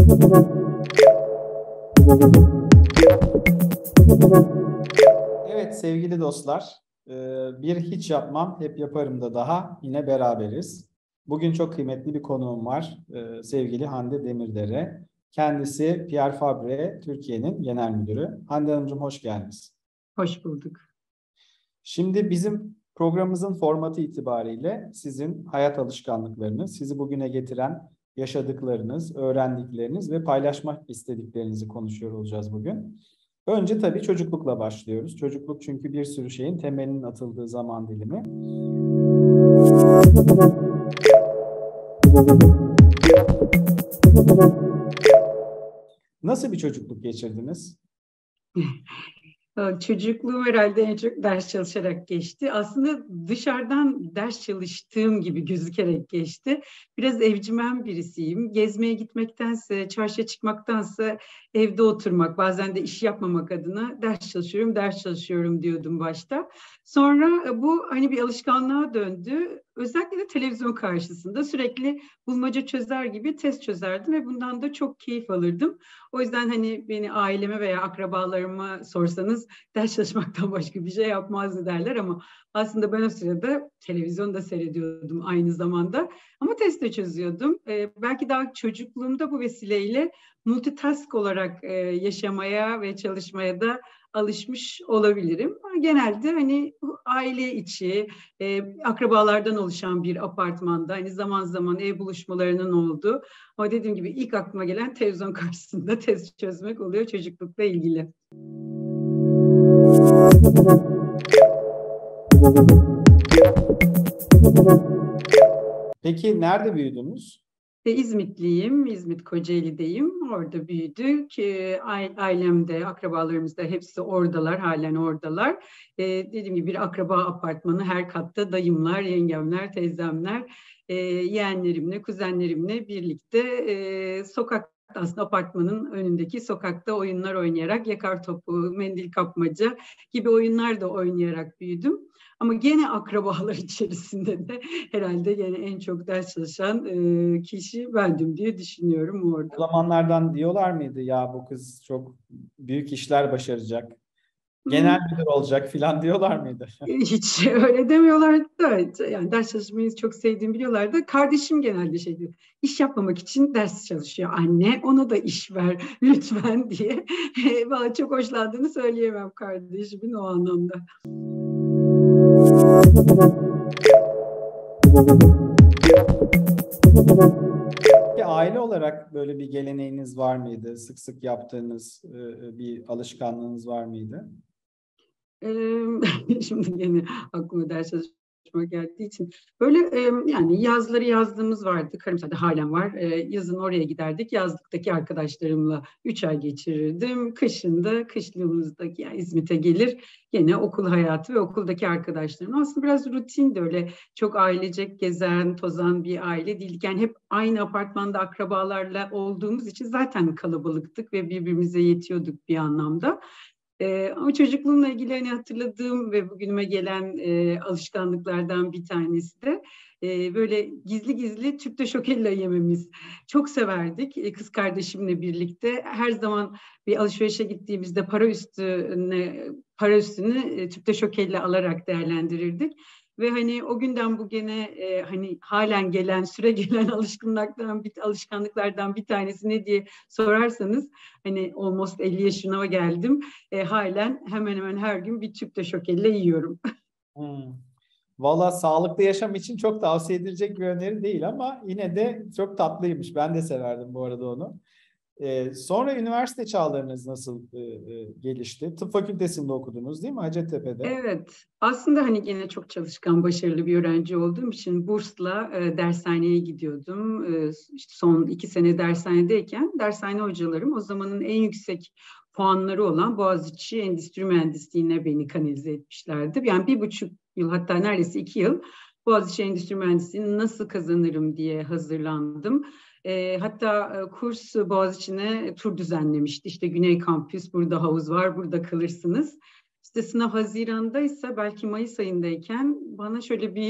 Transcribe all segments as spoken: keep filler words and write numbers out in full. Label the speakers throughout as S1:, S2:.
S1: Evet sevgili dostlar, bir hiç yapmam, hep yaparım da daha yine beraberiz. Bugün çok kıymetli bir konuğum var, sevgili Hande Demirdere. Kendisi Pierre Fabre, Türkiye'nin genel müdürü. Hande Hanımcığım hoş geldiniz.
S2: Hoş bulduk.
S1: Şimdi bizim programımızın formatı itibariyle sizin hayat alışkanlıklarınız, sizi bugüne getiren yaşadıklarınız, öğrendikleriniz ve paylaşmak istediklerinizi konuşuyor olacağız bugün. Önce tabii çocuklukla başlıyoruz. Çocukluk çünkü bir sürü şeyin temelinin atıldığı zaman dilimi. Nasıl bir çocukluk geçirdiniz?
S2: Çocukluğum herhalde en çok ders çalışarak geçti. Aslında dışarıdan ders çalıştığım gibi gözükerek geçti. Biraz evcimen birisiyim. Gezmeye gitmektense, çarşıya çıkmaktansa evde oturmak, bazen de iş yapmamak adına ders çalışıyorum, ders çalışıyorum diyordum başta. Sonra bu hani bir alışkanlığa döndü. Özellikle de televizyon karşısında sürekli bulmaca çözer gibi test çözerdim ve bundan da çok keyif alırdım. O yüzden hani beni aileme veya akrabalarıma sorsanız ders çalışmaktan başka bir şey yapmazdı derler ama aslında ben o sırada televizyon da seyrediyordum aynı zamanda ama test de çözüyordum. Ee, belki daha çocukluğumda bu vesileyle multitask olarak e, yaşamaya ve çalışmaya da alışmış olabilirim. Genelde hani aile içi, e, akrabalardan oluşan bir apartmanda hani zaman zaman ev buluşmalarının olduğu ama dediğim gibi ilk aklıma gelen televizyon karşısında test çözmek oluyor çocuklukla ilgili.
S1: Peki nerede büyüdünüz?
S2: E, İzmitliyim, İzmit Kocaeli'deyim. Orada büyüdük. E, ailem de, akrabalarımız da hepsi oradalar, halen oradalar. E, dediğim gibi bir akraba apartmanı, her katta dayımlar, yengemler, teyzemler, e, yeğenlerimle, kuzenlerimle birlikte e, sokak aslında apartmanın önündeki sokakta oyunlar oynayarak yakar topu, mendil kapmaca gibi oyunlar da oynayarak büyüdüm. Ama gene akrabalar içerisinde de herhalde gene en çok ders çalışan e, kişi bendim diye düşünüyorum orada.
S1: O zamanlardan diyorlar mıydı ya bu kız çok büyük işler başaracak, genel müdür olacak filan diyorlar mıydı?
S2: Hiç öyle demiyorlardı da yani ders çalışmayı çok sevdiğimi biliyorlardı. Kardeşim genelde şey diyor, iş yapmamak için ders çalışıyor anne, ona da iş ver lütfen diye. Bana çok hoşlandığını söyleyemem kardeşimin o anlamda.
S1: Peki aile olarak böyle bir geleneğiniz var mıydı? Sık sık yaptığınız bir alışkanlığınız var mıydı?
S2: Ee, şimdi yine aklıma ders çalışmak geldiği için böyle e, yani yazları yazdığımız vardı. Karamsar'da halen var. E, yazın oraya giderdik. Yazlıktaki arkadaşlarımla üç ay geçirirdim. Kışında, kışlığımızdaki yani İzmit'e gelir. Yine okul hayatı ve okuldaki arkadaşlarım. Aslında biraz rutin de öyle çok ailecek gezen, tozan bir aile değildik. Yani hep aynı apartmanda akrabalarla olduğumuz için zaten kalabalıktık ve birbirimize yetiyorduk bir anlamda. Ee, ama çocukluğumla ilgili hani hatırladığım ve bugünüme gelen e, alışkanlıklardan bir tanesi de e, böyle gizli gizli tüpte şokella yememiz. Çok severdik e, kız kardeşimle birlikte. Her zaman bir alışverişe gittiğimizde para üstüne para üstünü e, tüpte şokella alarak değerlendirirdik. Ve hani o günden bugüne e, hani halen gelen, süre gelen alışkanlıklardan bir, alışkanlıklardan bir tanesi ne diye sorarsanız hani almost elli yaşına geldim. E, halen hemen hemen her gün bir tüp şokelle yiyorum.
S1: Hmm. Valla sağlıklı yaşam için çok tavsiye edilecek bir öneri değil ama yine de çok tatlıymış. Ben de severdim bu arada onu. Ee, sonra üniversite çağlarınız nasıl e, e, gelişti? Tıp fakültesinde okudunuz değil mi Hacettepe'de?
S2: Evet, aslında hani gene çok çalışkan, başarılı bir öğrenci olduğum için bursla e, dershaneye gidiyordum. E, işte son iki sene dershanedeyken dershane hocalarım o zamanın en yüksek puanları olan Boğaziçi Endüstri Mühendisliğine beni kanalize etmişlerdi. Yani bir buçuk yıl hatta neredeyse iki yıl Boğaziçi Endüstri Mühendisliğini nasıl kazanırım diye hazırlandım. E, hatta e, kurs Boğaziçi'ne tur düzenlemişti. İşte Güney Kampüs, burada havuz var, burada kalırsınız. İşte sınav Haziran'daysa belki Mayıs ayındayken bana şöyle bir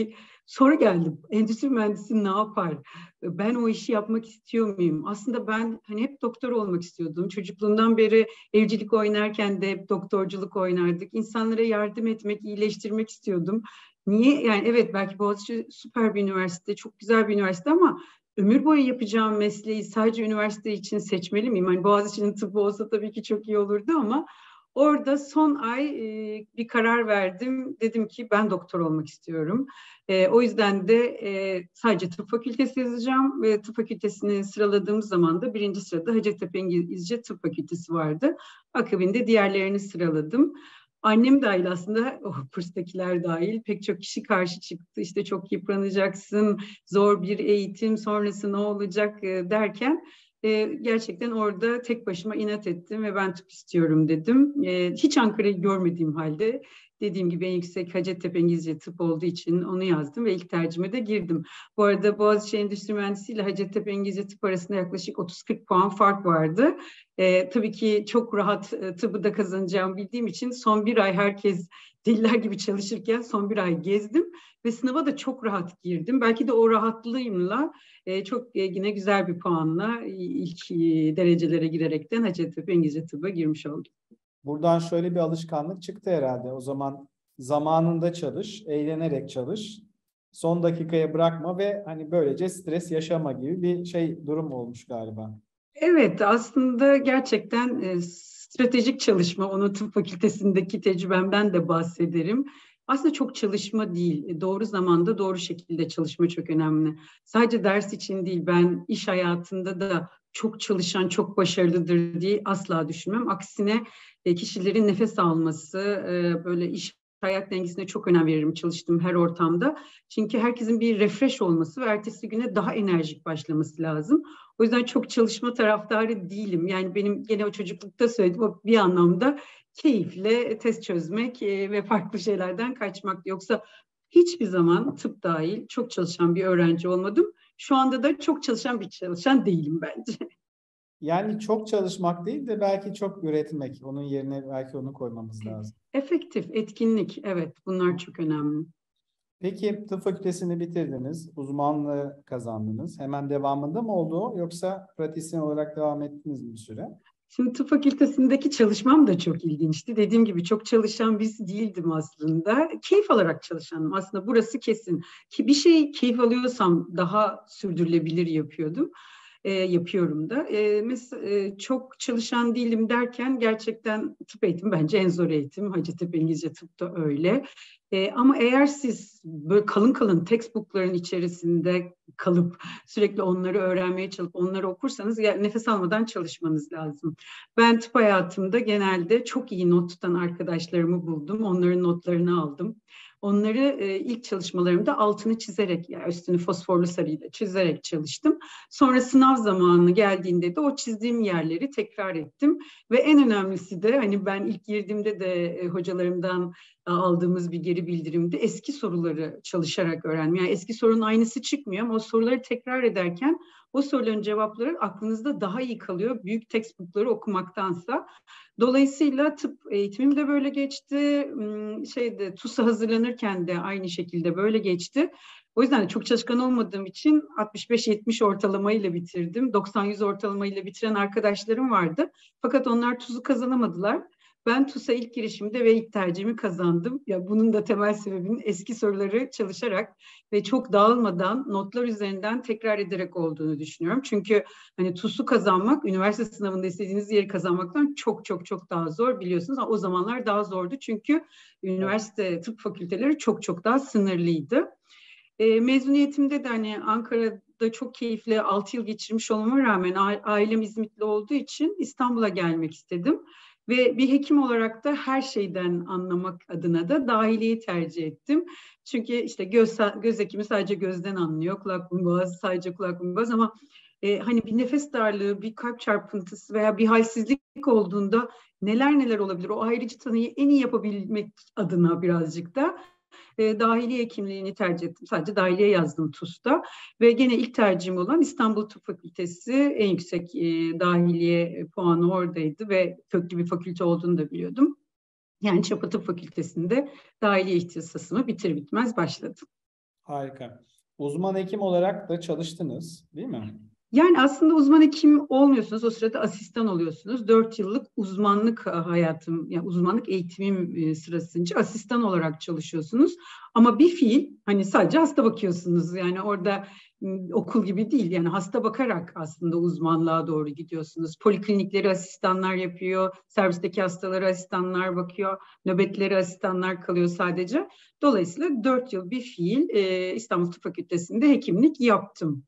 S2: Sonra geldim. Endüstri mühendisi ne yapar? Ben o işi yapmak istiyor muyum? Aslında ben hani hep doktor olmak istiyordum. Çocukluğumdan beri evcilik oynarken de hep doktorculuk oynardık. İnsanlara yardım etmek, iyileştirmek istiyordum. Niye? Yani evet, belki Boğaziçi süper bir üniversite, çok güzel bir üniversite ama ömür boyu yapacağım mesleği sadece üniversite için seçmeli miyim? Hani Boğaziçi'nin tıbbı olsa tabii ki çok iyi olurdu ama orada son ay e, bir karar verdim. Dedim ki ben doktor olmak istiyorum. E, o yüzden de e, sadece tıp fakültesi yazacağım ve tıp fakültesini sıraladığım zaman da birinci sırada Hacettepe İngilizce Tıp Fakültesi vardı. Akabinde diğerlerini sıraladım. Annem dahil aslında, o kurstakiler dahil pek çok kişi karşı çıktı. İşte çok yıpranacaksın, zor bir eğitim, sonrası ne olacak e, derken e, gerçekten orada tek başıma inat ettim ve ben tıp istiyorum dedim. E, hiç Ankara'yı görmediğim halde dediğim gibi en yüksek Hacettepe İngilizce Tıp olduğu için onu yazdım ve ilk tercime de girdim. Bu arada Boğaziçi Endüstri Mühendisi ile Hacettepe İngilizce Tıp arasında yaklaşık otuz kırk puan fark vardı. E, tabii ki çok rahat e, tıbbı da kazanacağımı bildiğim için son bir ay herkes deliler gibi çalışırken son bir ay gezdim ve sınava da çok rahat girdim. Belki de o rahatlığımla e, çok e, yine güzel bir puanla ilk e, derecelere girerekten Hacettepe İngilizce Tıbba girmiş oldum.
S1: Buradan şöyle bir alışkanlık çıktı herhalde. O zaman zamanında çalış, eğlenerek çalış, son dakikaya bırakma ve hani böylece stres yaşama gibi bir şey durum olmuş galiba.
S2: Evet, aslında gerçekten e, stratejik çalışma, onu tıp fakültesindeki tecrübemden de bahsederim. Aslında çok çalışma değil, e, doğru zamanda doğru şekilde çalışma çok önemli. Sadece ders için değil, ben iş hayatında da çok çalışan, çok başarılıdır diye asla düşünmem. Aksine e, kişilerin nefes alması, e, böyle iş hayat dengesine çok önem veririm çalıştığım her ortamda. Çünkü herkesin bir refresh olması ve ertesi güne daha enerjik başlaması lazım. O yüzden çok çalışma taraftarı değilim. Yani benim gene o çocuklukta söylediğim o bir anlamda keyifle test çözmek e, ve farklı şeylerden kaçmak. Yoksa hiçbir zaman tıp dahil çok çalışan bir öğrenci olmadım. Şu anda da çok çalışan bir çalışan değilim bence.
S1: Yani çok çalışmak değil de belki çok üretmek. Onun yerine belki onu koymamız lazım.
S2: Efektif, etkinlik, evet, bunlar çok önemli.
S1: Peki tıp fakültesini bitirdiniz, uzmanlığı kazandınız. Hemen devamında mı oldu o, yoksa pratisyen olarak devam ettiniz mi bir süre?
S2: Şimdi tıp fakültesindeki çalışmam da çok ilginçti. Dediğim gibi çok çalışan birisi değildim aslında. Keyif alarak çalışandım. Aslında burası kesin. Ki bir şey keyif alıyorsam daha sürdürülebilir yapıyordum. E, yapıyorum da. E, mesela e, çok çalışan değilim derken gerçekten tıp eğitimi bence en zor eğitim. Hacettepe İngilizce Tıp da öyle. E, ama eğer siz böyle kalın kalın textbookların içerisinde kalıp sürekli onları öğrenmeye çalışıp onları okursanız nefes almadan çalışmanız lazım. Ben tıp hayatımda genelde çok iyi not tutan arkadaşlarımı buldum. Onların notlarını aldım. Onları e, ilk çalışmalarımda altını çizerek, yani üstünü fosforlu sarıyla çizerek çalıştım. Sonra sınav zamanı geldiğinde de o çizdiğim yerleri tekrar ettim. Ve en önemlisi de hani ben ilk girdiğimde de e, hocalarımdan aldığımız bir geri bildirimde eski soruları çalışarak öğrenme. Yani eski sorunun aynısı çıkmıyor ama o soruları tekrar ederken o soruların cevapları aklınızda daha iyi kalıyor büyük textbookları okumaktansa. Dolayısıyla tıp eğitimim de böyle geçti. Şeyde TUS'a hazırlanırken de aynı şekilde böyle geçti. O yüzden de çok çalışkan olmadığım için altmış beş yetmiş ortalamayla bitirdim. doksan yüz ortalamayla bitiren arkadaşlarım vardı. Fakat onlar TUS'u kazanamadılar. Ben TUS'a ilk girişimde ve ilk tercihimi kazandım. Ya bunun da temel sebebinin eski soruları çalışarak ve çok dağılmadan notlar üzerinden tekrar ederek olduğunu düşünüyorum. Çünkü hani TUS'u kazanmak üniversite sınavında istediğiniz yeri kazanmaktan çok çok çok daha zor biliyorsunuz. Ama o zamanlar daha zordu çünkü üniversite tıp fakülteleri çok çok daha sınırlıydı. E, mezuniyetimde de hani Ankara'da çok keyifli altı yıl geçirmiş olmama rağmen ailem İzmitli olduğu için İstanbul'a gelmek istedim. Ve bir hekim olarak da her şeyden anlamak adına da dahiliyeyi tercih ettim. Çünkü işte göz, göz hekimi sadece gözden anlıyor, kulak burun boğaz sadece kulak burun boğaz ama e, hani bir nefes darlığı, bir kalp çarpıntısı veya bir halsizlik olduğunda neler neler olabilir? O ayrıcı tanıyı en iyi yapabilmek adına birazcık da e, dahiliye hekimliğini tercih ettim. Sadece dahiliye yazdım TUS'ta ve gene ilk tercihim olan İstanbul Tıp Fakültesi en yüksek e, dahiliye puanı oradaydı ve köklü bir fakülte olduğunu da biliyordum. Yani Çapa Tıp Fakültesi'nde dahiliye ihtisasımı bitir bitmez başladım.
S1: Harika. Uzman hekim olarak da çalıştınız, değil mi?
S2: Yani aslında uzman hekim olmuyorsunuz. O sırada asistan oluyorsunuz. Dört yıllık uzmanlık hayatım, yani uzmanlık eğitimim sırasınca asistan olarak çalışıyorsunuz. Ama bir fiil, hani sadece hasta bakıyorsunuz. Yani orada okul gibi değil. Yani hasta bakarak aslında uzmanlığa doğru gidiyorsunuz. Poliklinikleri asistanlar yapıyor. Servisteki hastaları asistanlar bakıyor. Nöbetleri asistanlar kalıyor sadece. Dolayısıyla dört yıl bir fiil İstanbul Tıp Fakültesi'nde hekimlik yaptım.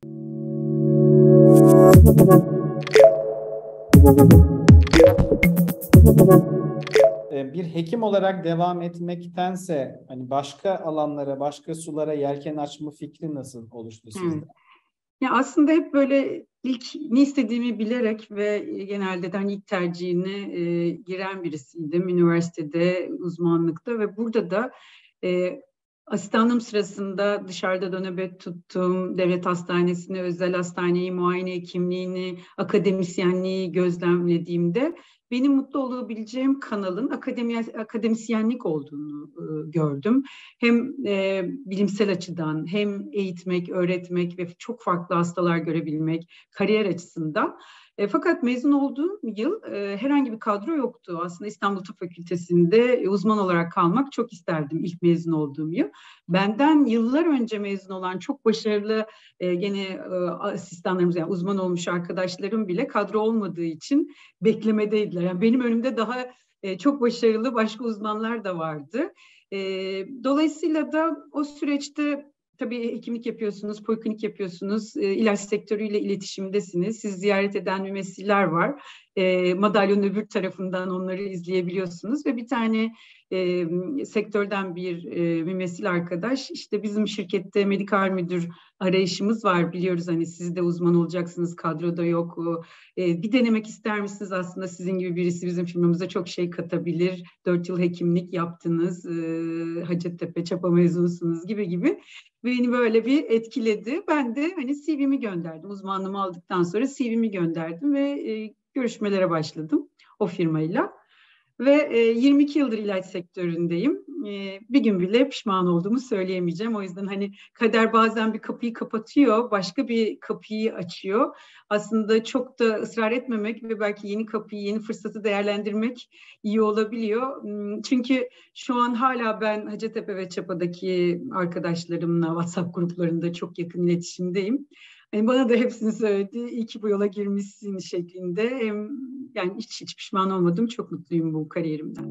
S1: Bir hekim olarak devam etmektense hani başka alanlara, başka sulara yelken açma fikri nasıl oluştu sizde?
S2: Evet. Ya aslında hep böyle ilk ne istediğimi bilerek ve genelde de hani ilk tercihine e, giren birisiydim üniversitede, uzmanlıkta ve burada da e, asistanlığım sırasında dışarıda da nöbet tuttum. Devlet hastanesini, özel hastaneyi, muayene hekimliğini, akademisyenliği gözlemlediğimde benim mutlu olabileceğim kanalın akademi, akademisyenlik olduğunu e, gördüm. Hem e, bilimsel açıdan hem eğitmek, öğretmek ve çok farklı hastalar görebilmek kariyer açısından. E, fakat mezun olduğum yıl e, herhangi bir kadro yoktu. Aslında İstanbul Tıp Fakültesi'nde e, uzman olarak kalmak çok isterdim ilk mezun olduğum yıl. Benden yıllar önce mezun olan çok başarılı e, gene e, asistanlarımız, yani uzman olmuş arkadaşlarım bile kadro olmadığı için beklemedeydiler. Yani benim önümde daha e, çok başarılı başka uzmanlar da vardı. E, dolayısıyla da o süreçte tabii hekimlik yapıyorsunuz, poliklinik yapıyorsunuz, e, ilaç sektörüyle iletişimdesiniz. Siz ziyaret eden mümessiller var. E, madalyonun öbür tarafından onları izleyebiliyorsunuz ve bir tane e, sektörden bir e, mümessil arkadaş, işte bizim şirkette medikal müdür arayışımız var, biliyoruz hani siz de uzman olacaksınız, kadroda yok. E, bir denemek ister misiniz? Aslında sizin gibi birisi bizim firmamıza çok şey katabilir. Dört yıl hekimlik yaptınız, e, Hacettepe, Çapa mezunusunuz gibi gibi. Beni böyle bir etkiledi. Ben de hani C V'mi gönderdim. Uzmanlığımı aldıktan sonra C V'mi gönderdim ve e, görüşmelere başladım o firmayla. Ve e, yirmi iki yıldır ilaç sektöründeyim. E, bir gün bile pişman olduğumu söyleyemeyeceğim. O yüzden hani kader bazen bir kapıyı kapatıyor, başka bir kapıyı açıyor. Aslında çok da ısrar etmemek ve belki yeni kapıyı, yeni fırsatı değerlendirmek iyi olabiliyor. Çünkü şu an hala ben Hacettepe ve Çapa'daki arkadaşlarımla WhatsApp gruplarında çok yakın iletişimdeyim. Yani bana da hepsini söyledi. İyi ki bu yola girmişsin şeklinde. Hem yani hiç, hiç pişman olmadım. Çok mutluyum bu kariyerimden.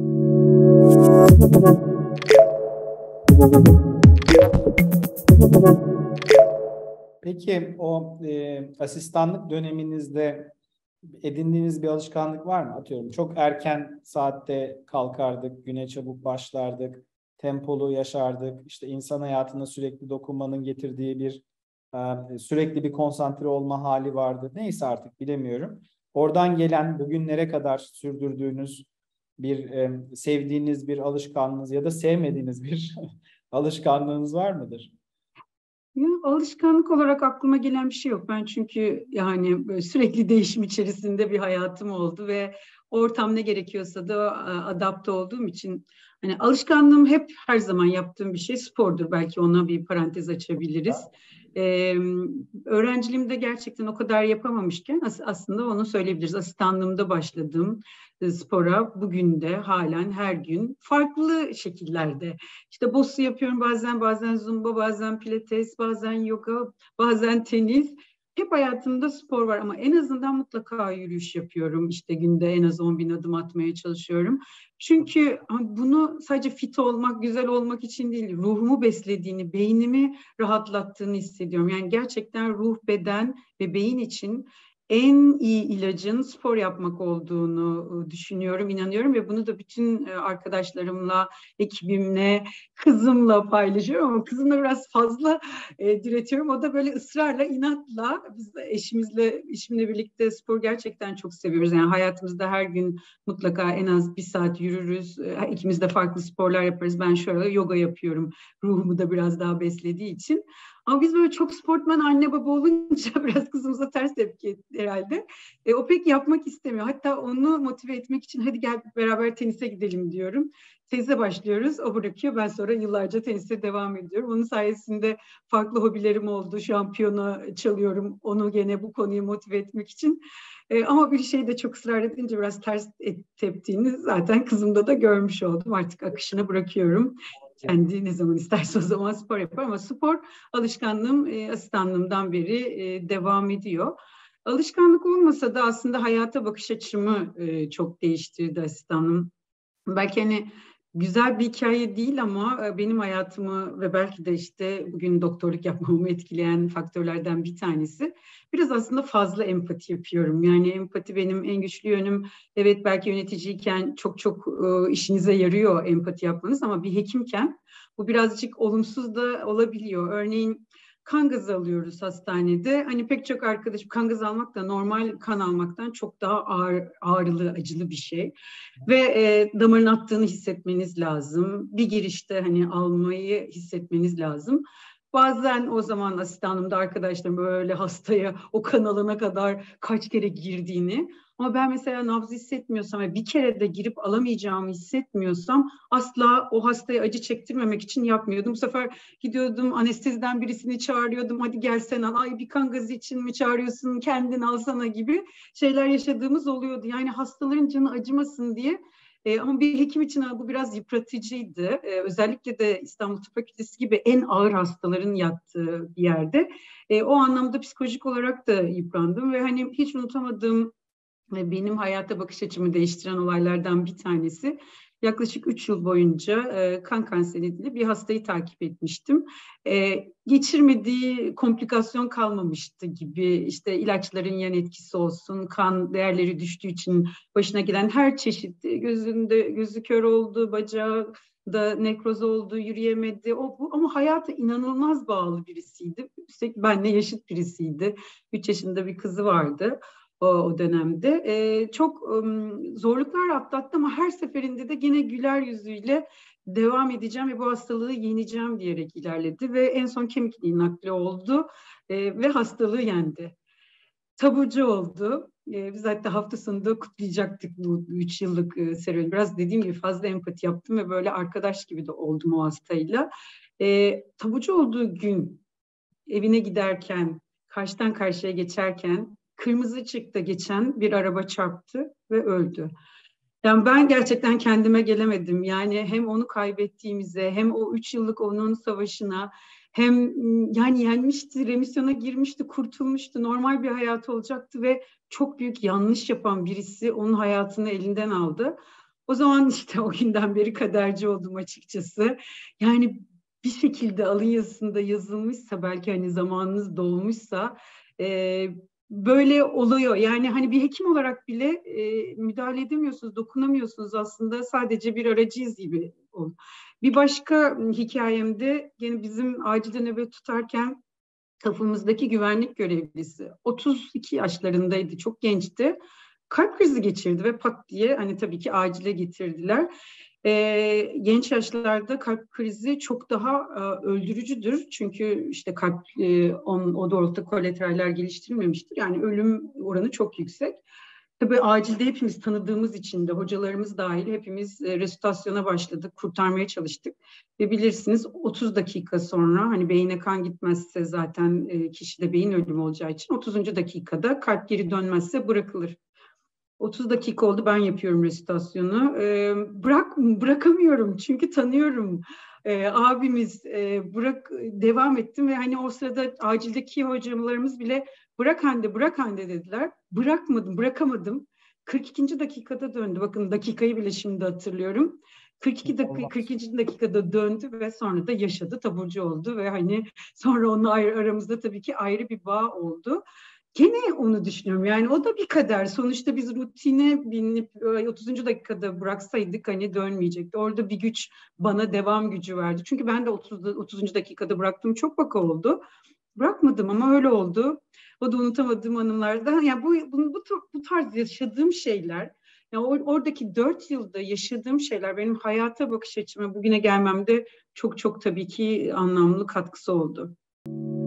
S1: Peki o e, asistanlık döneminizde edindiğiniz bir alışkanlık var mı? Atıyorum çok erken saatte kalkardık, güne çabuk başlardık, tempolu yaşardık. İşte insan hayatına sürekli dokunmanın getirdiği bir sürekli bir konsantre olma hali vardı. Neyse artık bilemiyorum. Oradan gelen bugünlere kadar sürdürdüğünüz bir e, sevdiğiniz bir alışkanlığınız ya da sevmediğiniz bir alışkanlığınız var mıdır?
S2: Ya, alışkanlık olarak aklıma gelen bir şey yok. Ben çünkü yani sürekli değişim içerisinde bir hayatım oldu ve ortam ne gerekiyorsa da adapte olduğum için hani alışkanlığım hep her zaman yaptığım bir şey spordur. Belki ona bir parantez açabiliriz. Ee, öğrenciliğimde gerçekten o kadar yapamamışken as- aslında onu söyleyebiliriz. Asistanlığımda başladığım e, spora bugün de halen her gün farklı şekillerde. İşte bosu yapıyorum bazen, bazen zumba, bazen pilates, bazen yoga, bazen tenis. Hep hayatımda spor var ama en azından mutlaka yürüyüş yapıyorum. İşte günde en az on bin adım atmaya çalışıyorum. Çünkü bunu sadece fit olmak, güzel olmak için değil, ruhumu beslediğini, beynimi rahatlattığını hissediyorum. Yani gerçekten ruh, beden ve beyin için en iyi ilacın spor yapmak olduğunu düşünüyorum, inanıyorum ve bunu da bütün arkadaşlarımla, ekibimle, kızımla paylaşıyorum ama kızımla biraz fazla e, diretiyorum. O da böyle ısrarla, inatla, biz de eşimizle, eşimle birlikte spor gerçekten çok seviyoruz. Yani hayatımızda her gün mutlaka en az bir saat yürürüz. İkimiz de farklı sporlar yaparız. Ben şöyle yoga yapıyorum. Ruhumu da biraz daha beslediği için. Ama biz böyle çok sportman anne baba olunca biraz kızımıza ters tepki etti herhalde. E, o pek yapmak istemiyor. Hatta onu motive etmek için hadi gel beraber tenise gidelim diyorum. Tenise başlıyoruz. O bırakıyor. Ben sonra yıllarca tenise devam ediyorum. Onun sayesinde farklı hobilerim oldu. Şampiyona çalıyorum. Onu gene bu konuyu motive etmek için. E, ama bir şey de çok ısrar edince biraz ters teptiğini zaten kızımda da görmüş oldum. Artık akışına bırakıyorum. Kendi ne zaman isterse o zaman spor yapar ama spor alışkanlığım e, asistanlığımdan beri e, devam ediyor. Alışkanlık olmasa da aslında hayata bakış açımı e, çok değiştirdi asistanlığım. Belki hani güzel bir hikaye değil ama e, benim hayatımı ve belki de işte bugün doktorluk yapmamı etkileyen faktörlerden bir tanesi. Biraz aslında fazla empati yapıyorum. Yani empati benim en güçlü yönüm. Evet, belki yöneticiyken çok çok e, işinize yarıyor empati yapmanız ama bir hekimken bu birazcık olumsuz da olabiliyor. Örneğin kan gazı alıyoruz hastanede. Hani pek çok arkadaşım kan gazı almak da normal kan almaktan çok daha ağır, ağrılı, acılı bir şey. Ve e, damarın attığını hissetmeniz lazım. Bir girişte hani almayı hissetmeniz lazım. Bazen o zaman asistanımda arkadaşlarım böyle hastaya o kan alana kadar kaç kere girdiğini. Ama ben mesela nabzı hissetmiyorsam ve bir kere de girip alamayacağımı hissetmiyorsam asla o hastaya acı çektirmemek için yapmıyordum. Bu sefer gidiyordum anesteziden birisini çağırıyordum. Hadi gel sen al. Ay bir kan gazı için mi çağırıyorsun? Kendin alsana gibi şeyler yaşadığımız oluyordu. Yani hastaların canı acımasın diye. E, ama bir hekim için bu biraz yıpratıcıydı. E, özellikle de İstanbul Tıp Fakültesi gibi en ağır hastaların yattığı bir yerde. E, o anlamda psikolojik olarak da yıprandım ve hani hiç unutamadığım ve benim hayata bakış açımı değiştiren olaylardan bir tanesi. Yaklaşık üç yıl boyunca e, kan kanseriyle bir hastayı takip etmiştim. E, geçirmediği komplikasyon kalmamıştı gibi, işte ilaçların yan etkisi olsun, kan değerleri düştüğü için başına gelen her çeşit, gözünde gözü kör oldu, bacağı da nekroz oldu, yürüyemedi. O, bu, ama hayata inanılmaz bağlı birisiydi. Üstelik benimle yaşıt birisiydi. üç yaşında bir kızı vardı. O, o dönemde. Ee, çok um, zorluklar atlattı ama her seferinde de yine güler yüzüyle devam edeceğim ve bu hastalığı yeneceğim diyerek ilerledi ve en son kemik iliği nakli oldu ee, ve hastalığı yendi. Taburcu oldu. Ee, biz hatta hafta sonunda kutlayacaktık bu üç yıllık e, serüveni. Biraz dediğim gibi fazla empati yaptım ve böyle arkadaş gibi de oldum o hastayla. Ee, taburcu olduğu gün evine giderken, karşıdan karşıya geçerken kırmızı ışıkta geçen bir araba çarptı ve öldü. Yani ben gerçekten kendime gelemedim. Yani hem onu kaybettiğimize, hem o üç yıllık onun savaşına, hem yani yenmişti, remisyona girmişti, kurtulmuştu, normal bir hayatı olacaktı ve çok büyük yanlış yapan birisi onun hayatını elinden aldı. O zaman işte o günden beri kaderci oldum açıkçası. Yani bir şekilde alın yazısında yazılmışsa, belki hani zamanınız dolmuşsa e, böyle oluyor. Yani hani bir hekim olarak bile e, müdahale edemiyorsunuz, dokunamıyorsunuz, aslında sadece bir aracıyız gibi. Bir başka hikayemde yine bizim acilde nöbet tutarken kapımızdaki güvenlik görevlisi otuz iki yaşlarındaydı, çok gençti. Kalp krizi geçirdi ve pat diye hani tabii ki acile getirdiler. Ee, genç yaşlarda kalp krizi çok daha e, öldürücüdür. Çünkü işte kalp e, on, o doğrultuda kolateraller geliştirilmemiştir. Yani ölüm oranı çok yüksek. Tabii acilde hepimiz tanıdığımız için de hocalarımız dahil hepimiz e, resitasyona başladık, kurtarmaya çalıştık. Ve bilirsiniz otuz dakika sonra hani beyine kan gitmezse zaten e, kişide beyin ölümü olacağı için otuzuncu dakikada kalp geri dönmezse bırakılır. otuz dakika oldu, ben yapıyorum resitasyonu. Ee, bırak bırakamıyorum çünkü tanıyorum. Ee, abimiz e, bırak devam ettim ve hani o sırada acildeki hocalarımız bile bırak Hande bırak Hande dediler. Bırakmadım, bırakamadım. kırk ikinci dakikada döndü. Bakın dakikayı bile şimdi hatırlıyorum. kırk iki dakika, kırk ikinci dakikada döndü ve sonra da yaşadı, taburcu oldu ve hani sonra onunla ayrı, aramızda tabii ki ayrı bir bağ oldu. Gene onu düşünüyorum. Yani o da bir kader. Sonuçta biz rutine binip otuzuncu dakikada bıraksaydık hani dönmeyecekti. Orada bir güç bana devam gücü verdi. Çünkü ben de otuz, otuzuncu dakikada bıraktım. Çok vaka oldu. Bırakmadım ama öyle oldu. O da unutamadığım anılardan. Yani bu, bu, bu, bu tarz yaşadığım şeyler, yani oradaki dört yılda yaşadığım şeyler benim hayata bakış açıma bugüne gelmemde çok çok tabii ki anlamlı katkısı oldu.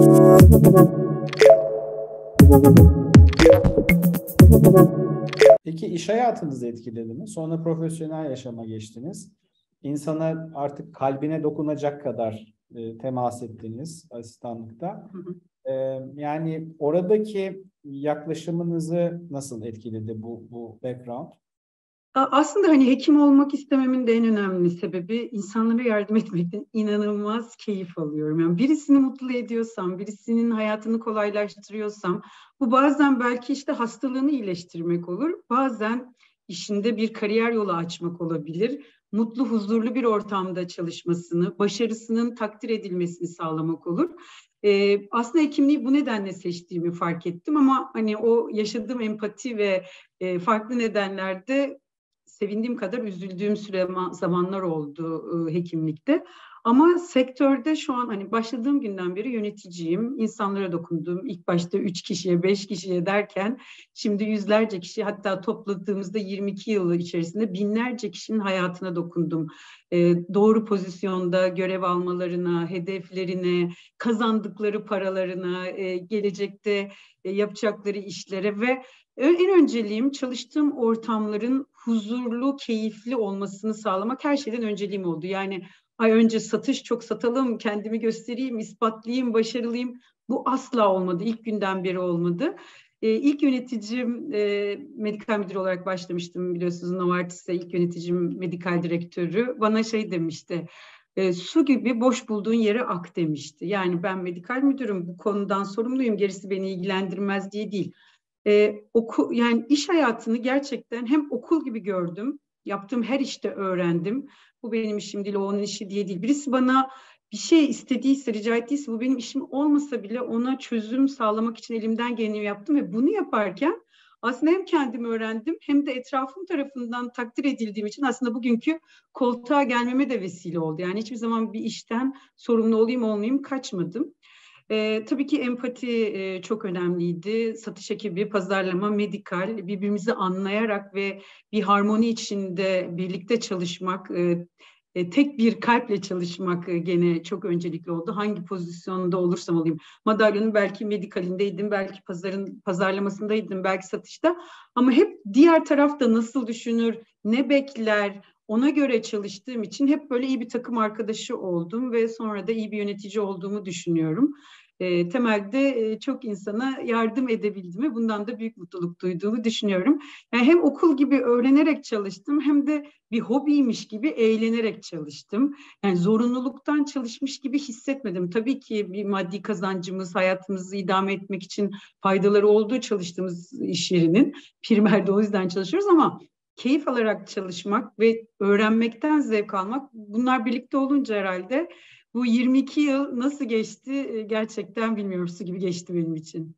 S1: Peki iş hayatınızı etkiledi mi? Sonra profesyonel yaşama geçtiniz. İnsana artık kalbine dokunacak kadar e, temas ettiniz asistanlıkta.
S2: Hı hı.
S1: E, yani oradaki yaklaşımınızı nasıl etkiledi bu, bu background?
S2: Aslında hani hekim olmak istememin de en önemli sebebi insanlara yardım etmekten inanılmaz keyif alıyorum. Yani birisini mutlu ediyorsam, birisinin hayatını kolaylaştırıyorsam, bu bazen belki işte hastalığını iyileştirmek olur, bazen işinde bir kariyer yolu açmak olabilir. Mutlu, huzurlu bir ortamda çalışmasını, başarısının takdir edilmesini sağlamak olur. Ee, aslında hekimliği bu nedenle seçtiğimi fark ettim ama hani o yaşadığım empati ve e, farklı nedenlerde sevindiğim kadar üzüldüğüm süre zamanlar oldu e, hekimlikte. Ama sektörde şu an hani başladığım günden beri yöneticiyim. İnsanlara dokundum. İlk başta üç kişiye, beş kişiye derken şimdi yüzlerce kişi, hatta topladığımızda yirmi iki yılı içerisinde binlerce kişinin hayatına dokundum. E, doğru pozisyonda görev almalarına, hedeflerine, kazandıkları paralarına, e, gelecekte e, yapacakları işlere ve en önceliğim çalıştığım ortamların huzurlu, keyifli olmasını sağlamak her şeyden önceliğim oldu. Yani ay önce satış, çok satalım, kendimi göstereyim, ispatlayayım, başarılıyım. Bu asla olmadı. İlk günden beri olmadı. Ee, ilk yöneticim e, medikal müdür olarak başlamıştım biliyorsunuz Novartis'e. İlk yöneticim medikal direktörü bana şey demişti. E, su gibi boş bulduğun yere ak demişti. Yani ben medikal müdürüm, bu konudan sorumluyum, gerisi beni ilgilendirmez diye değil. Ee, oku, yani iş hayatını gerçekten hem okul gibi gördüm, yaptığım her işte öğrendim. Bu benim işim değil, o onun işi diye değil. Birisi bana bir şey istediyse, rica ettiyse, bu benim işim olmasa bile ona çözüm sağlamak için elimden geleni yaptım ve bunu yaparken aslında hem kendimi öğrendim hem de etrafım tarafından takdir edildiğim için aslında bugünkü koltuğa gelmeme de vesile oldu. Yani hiçbir zaman bir işten sorumlu olayım olmayayım kaçmadım. E, tabii ki empati e, çok önemliydi. Satış ekibi, pazarlama, medikal birbirimizi anlayarak ve bir harmoni içinde birlikte çalışmak, e, e, tek bir kalple çalışmak e, gene çok öncelikli oldu. Hangi pozisyonda olursam olayım. Madalyonun belki medikalindeydim, belki pazarın pazarlamasındaydım, belki satışta. Ama hep diğer tarafta nasıl düşünür, ne bekler, ona göre çalıştığım için hep böyle iyi bir takım arkadaşı oldum ve sonra da iyi bir yönetici olduğumu düşünüyorum. E, temelde e, çok insana yardım edebildiğimi, bundan da büyük mutluluk duyduğumu düşünüyorum. Yani hem okul gibi öğrenerek çalıştım hem de bir hobiymiş gibi eğlenerek çalıştım. Yani zorunluluktan çalışmış gibi hissetmedim. Tabii ki bir maddi kazancımız, hayatımızı idame etmek için faydaları olduğu çalıştığımız iş yerinin. Primerde o yüzden çalışıyoruz ama keyif alarak çalışmak ve öğrenmekten zevk almak, bunlar birlikte olunca herhalde bu yirmi iki yıl nasıl geçti gerçekten bilmiyorum, su gibi geçti benim için.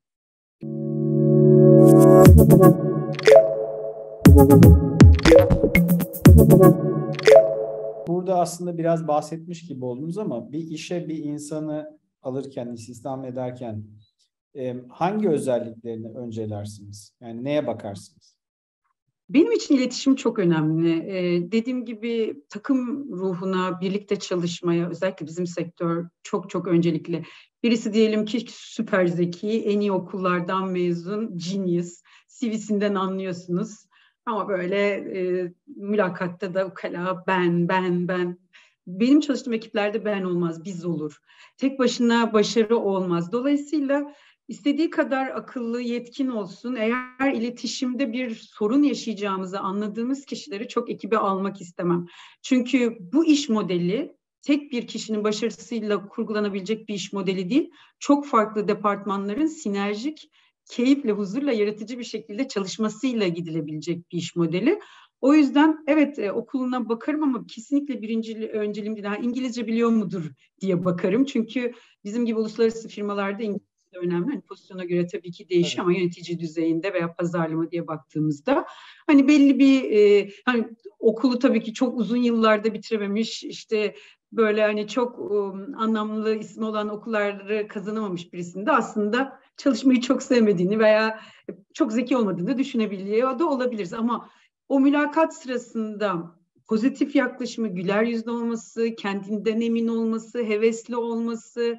S1: Burada aslında biraz bahsetmiş gibi oldunuz ama bir işe bir insanı alırken, istihdam ederken e, hangi özelliklerini öncelersiniz? Yani neye bakarsınız?
S2: Benim için iletişim çok önemli. Ee, dediğim gibi takım ruhuna, birlikte çalışmaya, özellikle bizim sektör çok çok öncelikli. Birisi diyelim ki süper zeki, en iyi okullardan mezun, genius, C V'sinden anlıyorsunuz. Ama böyle e, mülakatta da ukala ben, ben, ben. Benim çalıştığım ekiplerde ben olmaz, biz olur. Tek başına başarı olmaz. Dolayısıyla İstediği kadar akıllı, yetkin olsun. Eğer iletişimde bir sorun yaşayacağımızı anladığımız kişileri çok ekibe almak istemem. Çünkü bu iş modeli tek bir kişinin başarısıyla kurgulanabilecek bir iş modeli değil. Çok farklı departmanların sinerjik, keyifle, huzurla, yaratıcı bir şekilde çalışmasıyla gidilebilecek bir iş modeli. O yüzden evet e, okuluna bakarım ama kesinlikle birinci önceliğim değil. İngilizce biliyor mudur diye bakarım. Çünkü bizim gibi uluslararası firmalarda İngilizce önemli. Hani pozisyona göre tabii ki değişiyor
S1: Evet.
S2: ama yönetici düzeyinde veya pazarlama diye baktığımızda hani belli bir e, hani okulu tabii ki çok uzun yıllarda bitirememiş, işte böyle hani çok um, anlamlı ismi olan okulları kazanamamış birisinin de aslında çalışmayı çok sevmediğini veya çok zeki olmadığını düşünebiliyor da olabiliriz ama o mülakat sırasında pozitif yaklaşımı, güler yüzlü olması, kendinden emin olması, hevesli olması,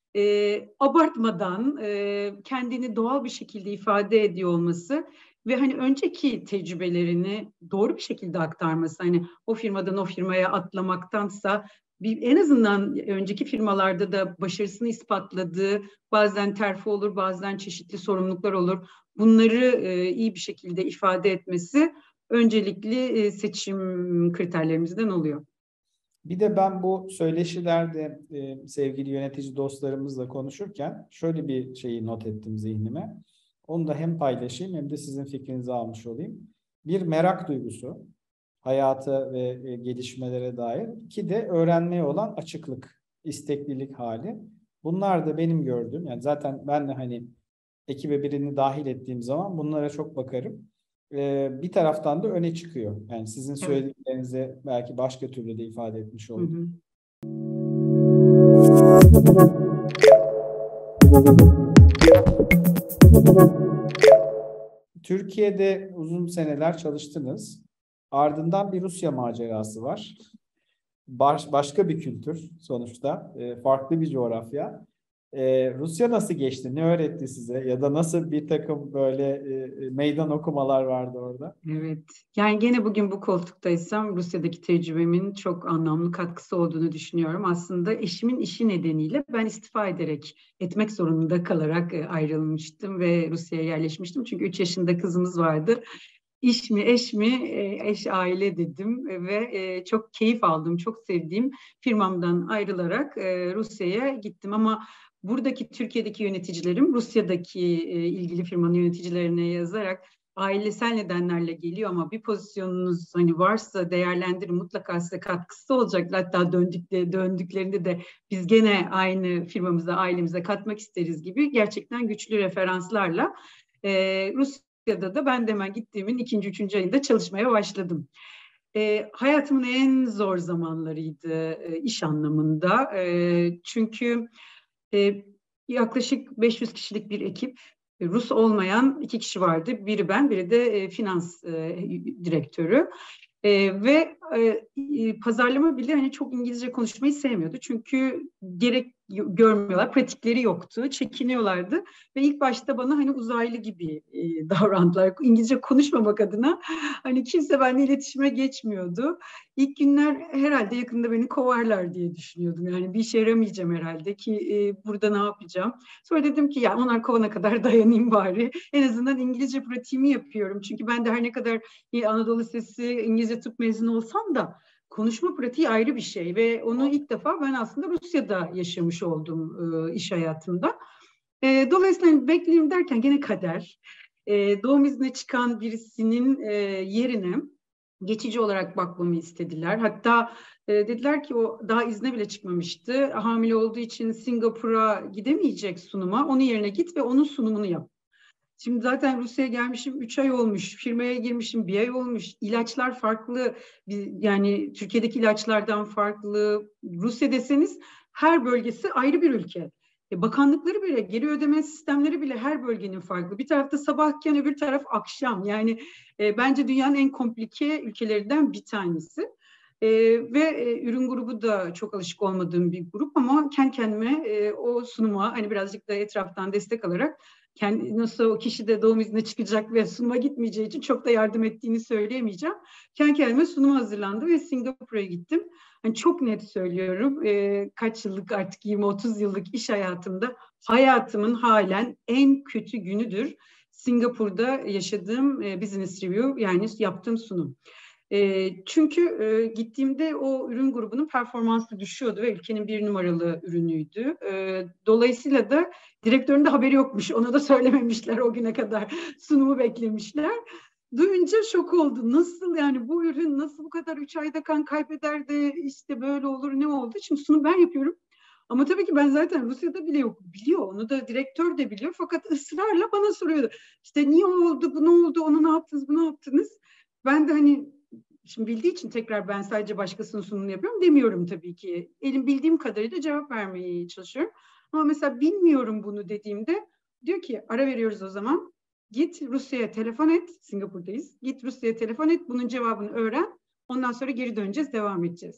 S2: e, abartmadan e, kendini doğal bir şekilde ifade ediyor olması ve hani önceki tecrübelerini doğru bir şekilde aktarması, hani o firmadan o firmaya atlamaktansa bir, en azından önceki firmalarda da başarısını ispatladığı, bazen terfi olur, bazen çeşitli sorumluluklar olur. Bunları e, iyi bir şekilde ifade etmesi öncelikli e, seçim kriterlerimizden oluyor.
S1: Bir de ben bu söyleşilerde e, sevgili yönetici dostlarımızla konuşurken şöyle bir şeyi not ettim zihnime. Onu da hem paylaşayım hem de sizin fikrinizi almış olayım. Bir, merak duygusu, hayata ve e, gelişmelere dair. İki de öğrenmeye olan açıklık, isteklilik hali. Bunlar da benim gördüğüm, yani zaten ben de hani ekibe birini dahil ettiğim zaman bunlara çok bakarım. Ee, bir taraftan da öne çıkıyor. Yani sizin söylediklerinizi belki başka türlü de ifade etmiş oldum. Türkiye'de uzun seneler çalıştınız. Ardından bir Rusya macerası var. Baş, başka bir kültür sonuçta. E, farklı bir coğrafya. Ee, Rusya nasıl geçti? Ne öğretti size? Ya da nasıl bir takım böyle e, meydan okumalar vardı orada?
S2: Evet. Yani gene bugün bu koltuktaysam Rusya'daki tecrübemin çok anlamlı katkısı olduğunu düşünüyorum. Aslında eşimin işi nedeniyle ben istifa ederek, etmek zorunda kalarak ayrılmıştım ve Rusya'ya yerleşmiştim. Çünkü üç yaşında kızımız vardı. İş mi, eş mi? Eş, aile dedim ve çok keyif aldım, çok sevdiğim firmamdan ayrılarak Rusya'ya gittim. Ama buradaki Türkiye'deki yöneticilerim Rusya'daki ilgili firmanın yöneticilerine yazarak ailesel nedenlerle geliyor ama bir pozisyonunuz hani varsa değerlendirin, mutlaka size katkısı olacak. Hatta döndükleri, döndüklerinde de biz gene aynı firmamıza, ailemize katmak isteriz gibi gerçekten güçlü referanslarla e, Rusya'da da ben de hemen gittiğimin ikinci, üçüncü ayında çalışmaya başladım. E, hayatımın en zor zamanlarıydı e, iş anlamında. E, çünkü e, yaklaşık beş yüz kişilik bir ekip, Rus olmayan iki kişi vardı. Biri ben, biri de e, finans e, direktörü. E, ve e, pazarlama bile hani çok İngilizce konuşmayı sevmiyordu. Çünkü gerek görmüyorlar, pratikleri yoktu, çekiniyorlardı. Ve ilk başta bana hani uzaylı gibi e, davrandılar. İngilizce konuşmamak adına hani kimse benimle iletişime geçmiyordu. İlk günler herhalde yakında beni kovarlar diye düşünüyordum. Yani bir işe yaramayacağım herhalde ki e, burada ne yapacağım. Sonra dedim ki ya onlar kovana kadar dayanayım bari. En azından İngilizce pratiğimi yapıyorum. Çünkü ben de her ne kadar Anadolu Lisesi İngilizce tıp mezunu olsam da konuşma pratiği ayrı bir şey ve onu ilk defa ben aslında Rusya'da yaşamış oldum e, iş hayatımda. E, dolayısıyla bekleyeyim derken gene kader. E, doğum iznine çıkan birisinin e, yerine geçici olarak bakmamı istediler. Hatta e, dediler ki o daha izne bile çıkmamıştı. Hamile olduğu için Singapur'a gidemeyecek sunuma. Onun yerine git ve onun sunumunu yap. Şimdi zaten Rusya'ya gelmişim üç ay olmuş, firmaya girmişim bir ay olmuş. İlaçlar farklı, yani Türkiye'deki ilaçlardan farklı. Rusya deseniz her bölgesi ayrı bir ülke. E, bakanlıkları bile, geri ödeme sistemleri bile her bölgenin farklı. Bir tarafta sabahken öbür taraf akşam. Yani e, bence dünyanın en komplike ülkelerinden bir tanesi. E, ve e, ürün grubu da çok alışık olmadığım bir grup ama kendi kendime e, o sunuma hani birazcık da etraftan destek alarak kendi, nasıl o kişi de doğum iznine çıkacak ve sunuma gitmeyeceği için çok da yardım ettiğini söyleyemeyeceğim. Kendi kendime sunuma hazırlandım ve Singapur'a gittim. Yani çok net söylüyorum, e, kaç yıllık artık yirmi otuz yıllık iş hayatımda hayatımın halen en kötü günüdür. Singapur'da yaşadığım e, business review, yani yaptığım sunum. E, çünkü e, gittiğimde o ürün grubunun performansı düşüyordu ve ülkenin bir numaralı ürünüydü. E, dolayısıyla da direktörün de haberi yokmuş. Ona da söylememişler o güne kadar. Sunumu beklemişler. Duyunca şok oldu. Nasıl yani bu ürün nasıl bu kadar üç ayda kan kaybeder de işte böyle olur ne oldu? Şimdi sunum ben yapıyorum. Ama tabii ki ben zaten Rusya'da bile yok. Biliyor. Onu da direktör de biliyor. Fakat ısrarla bana soruyordu. İşte niye oldu, bu ne oldu, onu ne yaptınız, bu ne yaptınız? Ben de hani şimdi bildiği için tekrar ben sadece başkasının sunumunu yapıyorum demiyorum tabii ki. Elim bildiğim kadarıyla cevap vermeye çalışıyorum. Ama mesela bilmiyorum bunu dediğimde diyor ki ara veriyoruz o zaman. Git Rusya'ya telefon et. Singapur'dayız. Git Rusya'ya telefon et. Bunun cevabını öğren. Ondan sonra geri döneceğiz, devam edeceğiz.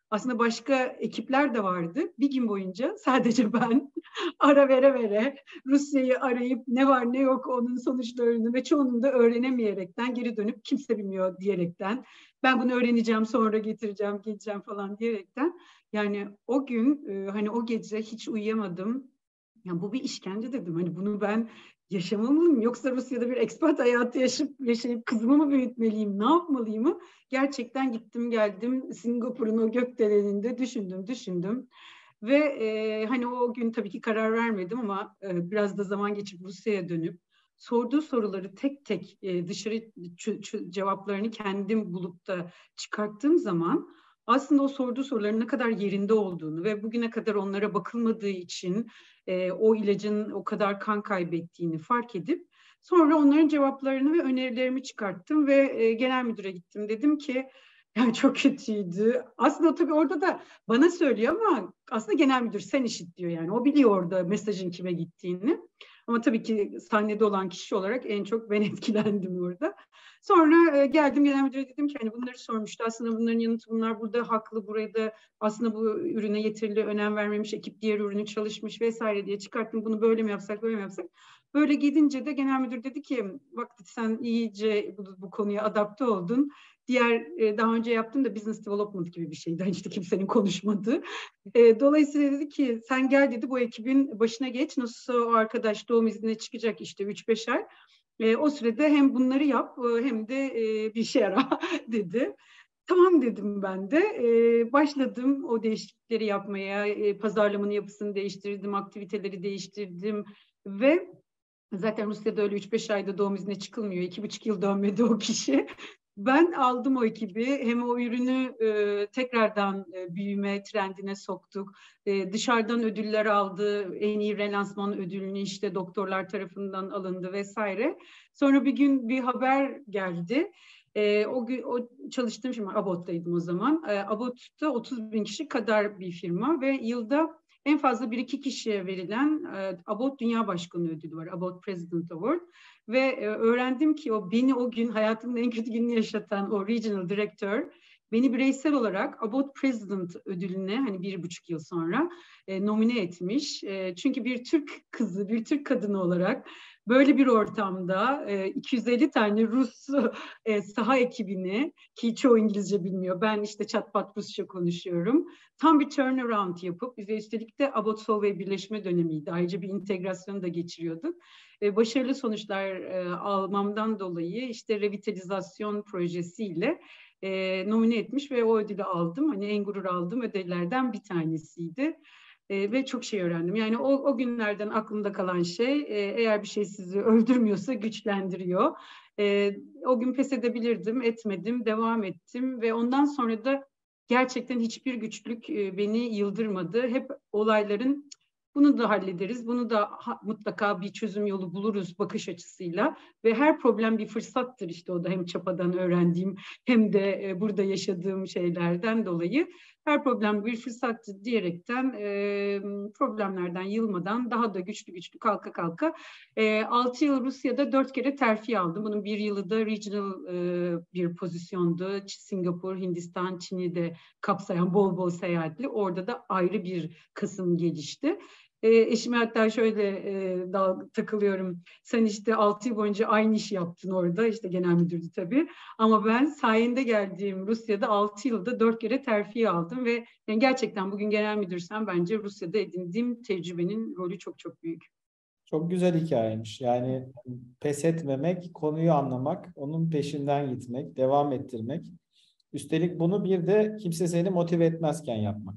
S2: Aslında başka ekipler de vardı. Bir gün boyunca sadece ben ara vere vere Rusya'yı arayıp ne var ne yok onun sonuçlarını ve çoğunun da öğrenemeyerekten geri dönüp kimse bilmiyor diyerekten ben bunu öğreneceğim sonra getireceğim geleceğim falan diyerekten yani o gün hani o gece hiç uyuyamadım. Ya bu bir işkence dedim. Hani bunu ben yaşamalıyım yoksa Rusya'da bir expat hayatı yaşayıp, yaşayıp kızımı mı büyütmeliyim, ne yapmalıyım mı? Gerçekten gittim geldim Singapur'un o gökdeleninde düşündüm düşündüm. Ve e, hani o gün tabii ki karar vermedim ama e, biraz da zaman geçip Rusya'ya dönüp sorduğu soruları tek tek e, dışarı ç- ç- cevaplarını kendim bulup da çıkarttığım zaman aslında o sorduğu soruların ne kadar yerinde olduğunu ve bugüne kadar onlara bakılmadığı için e, o ilacın o kadar kan kaybettiğini fark edip sonra onların cevaplarını ve önerilerimi çıkarttım ve e, genel müdüre gittim. Dedim ki yani çok kötüydü. Aslında tabii orada da bana söylüyor ama aslında genel müdür sen işit diyor yani. O biliyor orada mesajın kime gittiğini. Ama tabii ki sahnede olan kişi olarak en çok ben etkilendim orada. Sonra e, geldim genel müdüre dedim ki hani bunları sormuştu. Aslında bunların yanıtı bunlar burada haklı. Buraya da aslında bu ürüne yeterli önem vermemiş. Ekip diğer ürünü çalışmış vesaire diye çıkarttım. Bunu böyle mi yapsak böyle mi yapsak? Böyle gidince de genel müdür dedi ki bak sen iyice bu, bu konuya adapte oldun. Diğer e, daha önce yaptığım da business development gibi bir şeydi. Hani işte kimsenin konuşmadığı. E, dolayısıyla dedi ki sen gel dedi bu ekibin başına geç. Nasılsa o arkadaş doğum iznine çıkacak işte üç beş ay. E, o sürede hem bunları yap hem de e, bir şey ara dedi. Tamam dedim ben de. E, başladım o değişiklikleri yapmaya. E, pazarlamanın yapısını değiştirdim, aktiviteleri değiştirdim ve zaten Rusya'da öyle üç beş ayda doğum iznine çıkılmıyor. iki buçuk yıl dönmedi o kişi. Ben aldım o ekibi. Hem o ürünü e, tekrardan e, büyüme trendine soktuk. E, dışarıdan ödüller aldı. En iyi relansman ödülünü işte doktorlar tarafından alındı vesaire. Sonra bir gün bir haber geldi. E, o, o çalıştığım firma Abbot'taydım o zaman. E, Abbot'ta otuz bin kişi kadar bir firma ve yılda en fazla bir iki kişiye verilen e, Abbott Dünya Başkanı ödülü var. Abbott President Award. Ve e, öğrendim ki o beni o gün hayatımın en kötü gününü yaşatan o Regional Director beni bireysel olarak Abbott President ödülüne hani bir buçuk yıl sonra e, nomine etmiş. E, çünkü bir Türk kızı, bir Türk kadını olarak böyle bir ortamda e, iki yüz elli tane Rus e, saha ekibini ki çoğu İngilizce bilmiyor. Ben işte çatpat Rusça konuşuyorum. Tam bir turnaround yapıp bize üstelik de Abbott Solvay birleşme dönemiydi. Ayrıca bir integrasyonu da geçiriyorduk. E, başarılı sonuçlar e, almamdan dolayı işte revitalizasyon projesiyle e, nomine etmiş ve o ödülü aldım. Hani en gurur aldığım ödüllerden bir tanesiydi. E, ve çok şey öğrendim. Yani o, o günlerden aklımda kalan şey e, eğer bir şey sizi öldürmüyorsa güçlendiriyor. E, o gün pes edebilirdim, etmedim, devam ettim ve ondan sonra da gerçekten hiçbir güçlük e, beni yıldırmadı. Hep olayların bunu da hallederiz, bunu da ha, mutlaka bir çözüm yolu buluruz bakış açısıyla ve her problem bir fırsattır işte o da hem çapadan öğrendiğim hem de e, burada yaşadığım şeylerden dolayı her problem bir fırsattır diyerekten e, problemlerden yılmadan daha da güçlü güçlü kalka kalka e, altı yıl Rusya'da dört kere terfi aldım. Bunun bir yılı da regional e, bir pozisyondu. Singapur, Hindistan, Çin'i de kapsayan bol bol seyahatli. Orada da ayrı bir kısım gelişti. E, eşime hatta şöyle e, dal, takılıyorum. Sen işte altı yıl boyunca aynı işi yaptın orada. İşte genel müdürdü tabii. Ama ben sayende geldiğim Rusya'da altı yılda dört kere terfi aldım ve yani gerçekten bugün genel müdürsem bence Rusya'da edindiğim tecrübenin rolü çok çok büyük.
S1: Çok güzel hikayemiş. Yani pes etmemek, konuyu anlamak, onun peşinden gitmek, devam ettirmek. Üstelik bunu bir de kimse seni motive etmezken yapmak.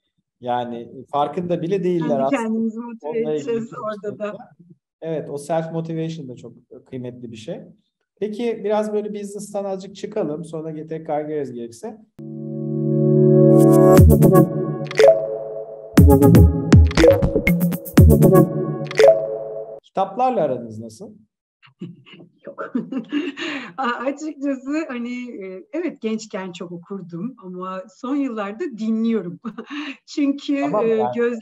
S1: Yani farkında bile değiller
S2: Kendi
S1: aslında.
S2: kendimizi motive
S1: Onunla ilgili
S2: edeceğiz orada da.
S1: çalıştığında. Evet, o self motivation da çok kıymetli bir şey. Peki biraz böyle business'tan azıcık çıkalım. Sonra tekrar geliriz gerekirse. Kitaplarla aranız nasıl?
S2: Yok. Açıkçası hani evet gençken çok okurdum ama son yıllarda dinliyorum. Çünkü
S1: Tamam yani.
S2: gözlerim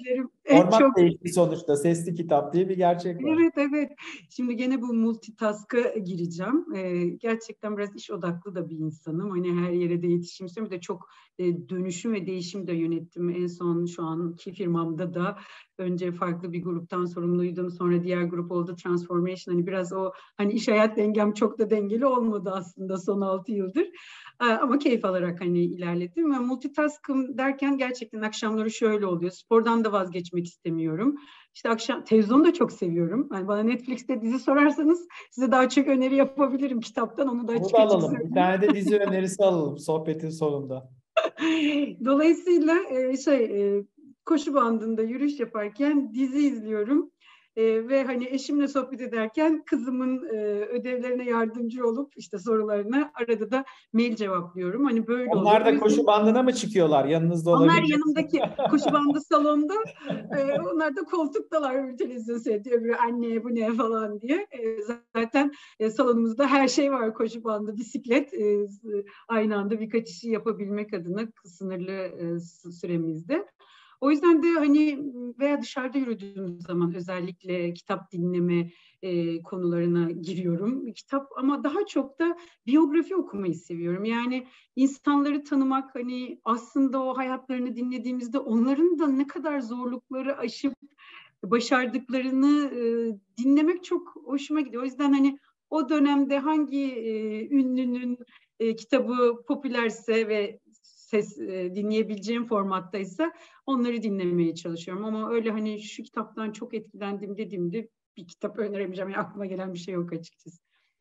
S1: Format
S2: Çok
S1: değişti sonuçta. Sesli kitap diye bir gerçek var.
S2: Evet, evet. Şimdi gene bu multitask'a gireceğim. Ee, gerçekten biraz iş odaklı da bir insanım. Hani her yere de yetişim istiyorum. Bir de çok e, dönüşüm ve değişim de yönettim. En son şu anki firmamda da önce farklı bir gruptan sorumluydum. Sonra diğer grup oldu, Transformation. Hani biraz o hani iş hayat dengem çok da dengeli olmadı aslında son altı yıldır. Ee, ama keyif alarak hani ilerledim. Ve multitask'ım derken gerçekten akşamları şöyle oluyor. Spordan da vazgeçmek istemiyorum. İşte akşam televizyonu da çok seviyorum. Yani bana Netflix'te dizi sorarsanız size daha çok öneri yapabilirim kitaptan. Onu da
S1: Onu da
S2: açık açık
S1: alalım. Bir
S2: söyleyeyim.
S1: tane de dizi önerisi alalım sohbetin sonunda.
S2: Dolayısıyla e, şey e, koşu bandında yürüyüş yaparken dizi izliyorum. E, ve hani eşimle sohbet ederken kızımın e, ödevlerine yardımcı olup işte sorularına arada da mail cevaplıyorum. Hani böyle oluyor.
S1: Onlar
S2: O
S1: da
S2: yüzden
S1: koşu bandına mı çıkıyorlar? Yanınızda
S2: onlar
S1: olabilir.
S2: yanımdaki koşu bandı salonda, e, onlar da koltuktalar, bir televizyon seyrediyor, bir anne bu ne falan diye. E, zaten e, salonumuzda her şey var, koşu bandı, bisiklet, e, aynı anda birkaç işi yapabilmek adına sınırlı e, süremizde. O yüzden de hani veya dışarıda yürüdüğüm zaman özellikle kitap dinleme e, konularına giriyorum. Kitap ama daha çok da biyografi okumayı seviyorum. Yani insanları tanımak, hani aslında o hayatlarını dinlediğimizde onların da ne kadar zorlukları aşıp başardıklarını e, dinlemek çok hoşuma gidiyor. O yüzden hani o dönemde hangi e, ünlünün e, kitabı popülerse ve ses e, dinleyebileceğim formattaysa onları dinlemeye çalışıyorum. Ama öyle hani şu kitaptan çok etkilendim dediğimde bir kitap öneremeyeceğim. Yani aklıma gelen bir şey yok açıkçası.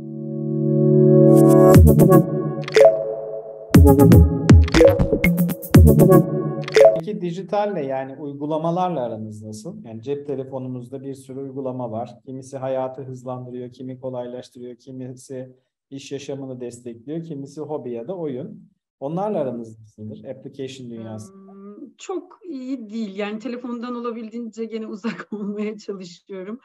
S1: Peki dijitalle yani uygulamalarla aranız nasıl? Yani cep telefonumuzda bir sürü uygulama var. Kimisi hayatı hızlandırıyor, kimi kolaylaştırıyor, kimisi iş yaşamını destekliyor, kimisi hobi ya da oyun. Onlarla aranız nasıldır? Application dünyası.
S2: Çok iyi değil. Yani telefondan olabildiğince gene uzak olmaya çalışıyorum.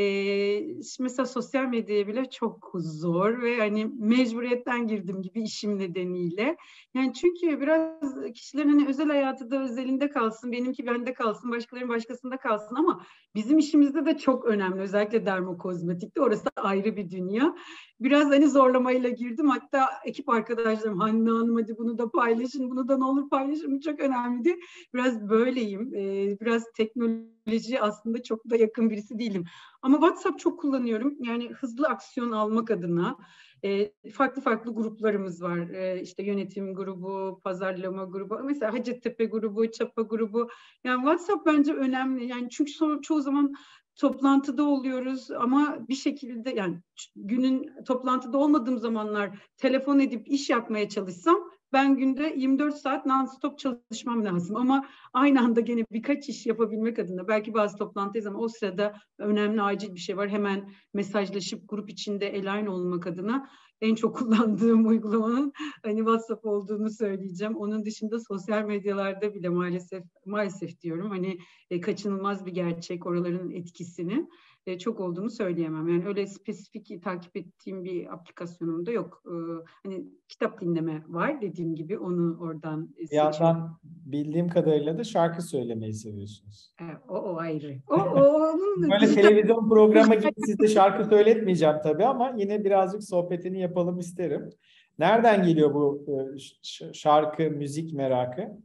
S2: Ee, mesela sosyal medyaya bile çok zor ve hani mecburiyetten girdim gibi işim nedeniyle. Yani çünkü biraz kişilerin hani özel hayatı da özelinde kalsın, benimki bende kalsın, başkalarının başkasında kalsın ama bizim işimizde de çok önemli. Özellikle dermokozmetikte orası ayrı bir dünya. Biraz hani zorlamayla girdim. Hatta ekip arkadaşlarım Hanne Hanım hadi bunu da paylaşın, bunu da ne olur paylaşın, çok önemli. Biraz böyleyim. Ee, biraz teknoloji aslında çok da yakın birisi değilim. Ama WhatsApp çok kullanıyorum. Yani hızlı aksiyon almak adına e, farklı farklı gruplarımız var. E, işte yönetim grubu, pazarlama grubu, mesela Hacettepe grubu, Çapa grubu. Yani WhatsApp bence önemli. Yani çünkü so- çoğu zaman toplantıda oluyoruz ama bir şekilde yani günün toplantıda olmadığım zamanlar telefon edip iş yapmaya çalışsam ben günde yirmi dört saat non-stop çalışmam lazım ama aynı anda gene birkaç iş yapabilmek adına belki bazı toplantıdayız ama o sırada önemli acil bir şey var. Hemen mesajlaşıp grup içinde align olmak adına en çok kullandığım uygulamanın hani WhatsApp olduğunu söyleyeceğim. Onun dışında sosyal medyalarda bile maalesef maalesef diyorum hani e, kaçınılmaz bir gerçek oraların etkisini e, çok olduğunu söyleyemem. Yani öyle spesifik takip ettiğim bir aplikasyonum da yok. E, hani kitap dinleme var dediğim gibi onu oradan e,
S1: Bir
S2: seçiyorum.
S1: yandan bildiğim kadarıyla da şarkı söylemeyi seviyorsunuz.
S2: E, o, o ayrı. O, o onun
S1: Böyle
S2: dijital.
S1: televizyon programı gibi size şarkı söyletmeyeceğim tabii ama yine birazcık sohbetini yapalım isterim. Nereden geliyor bu e, ş- şarkı, müzik merakı?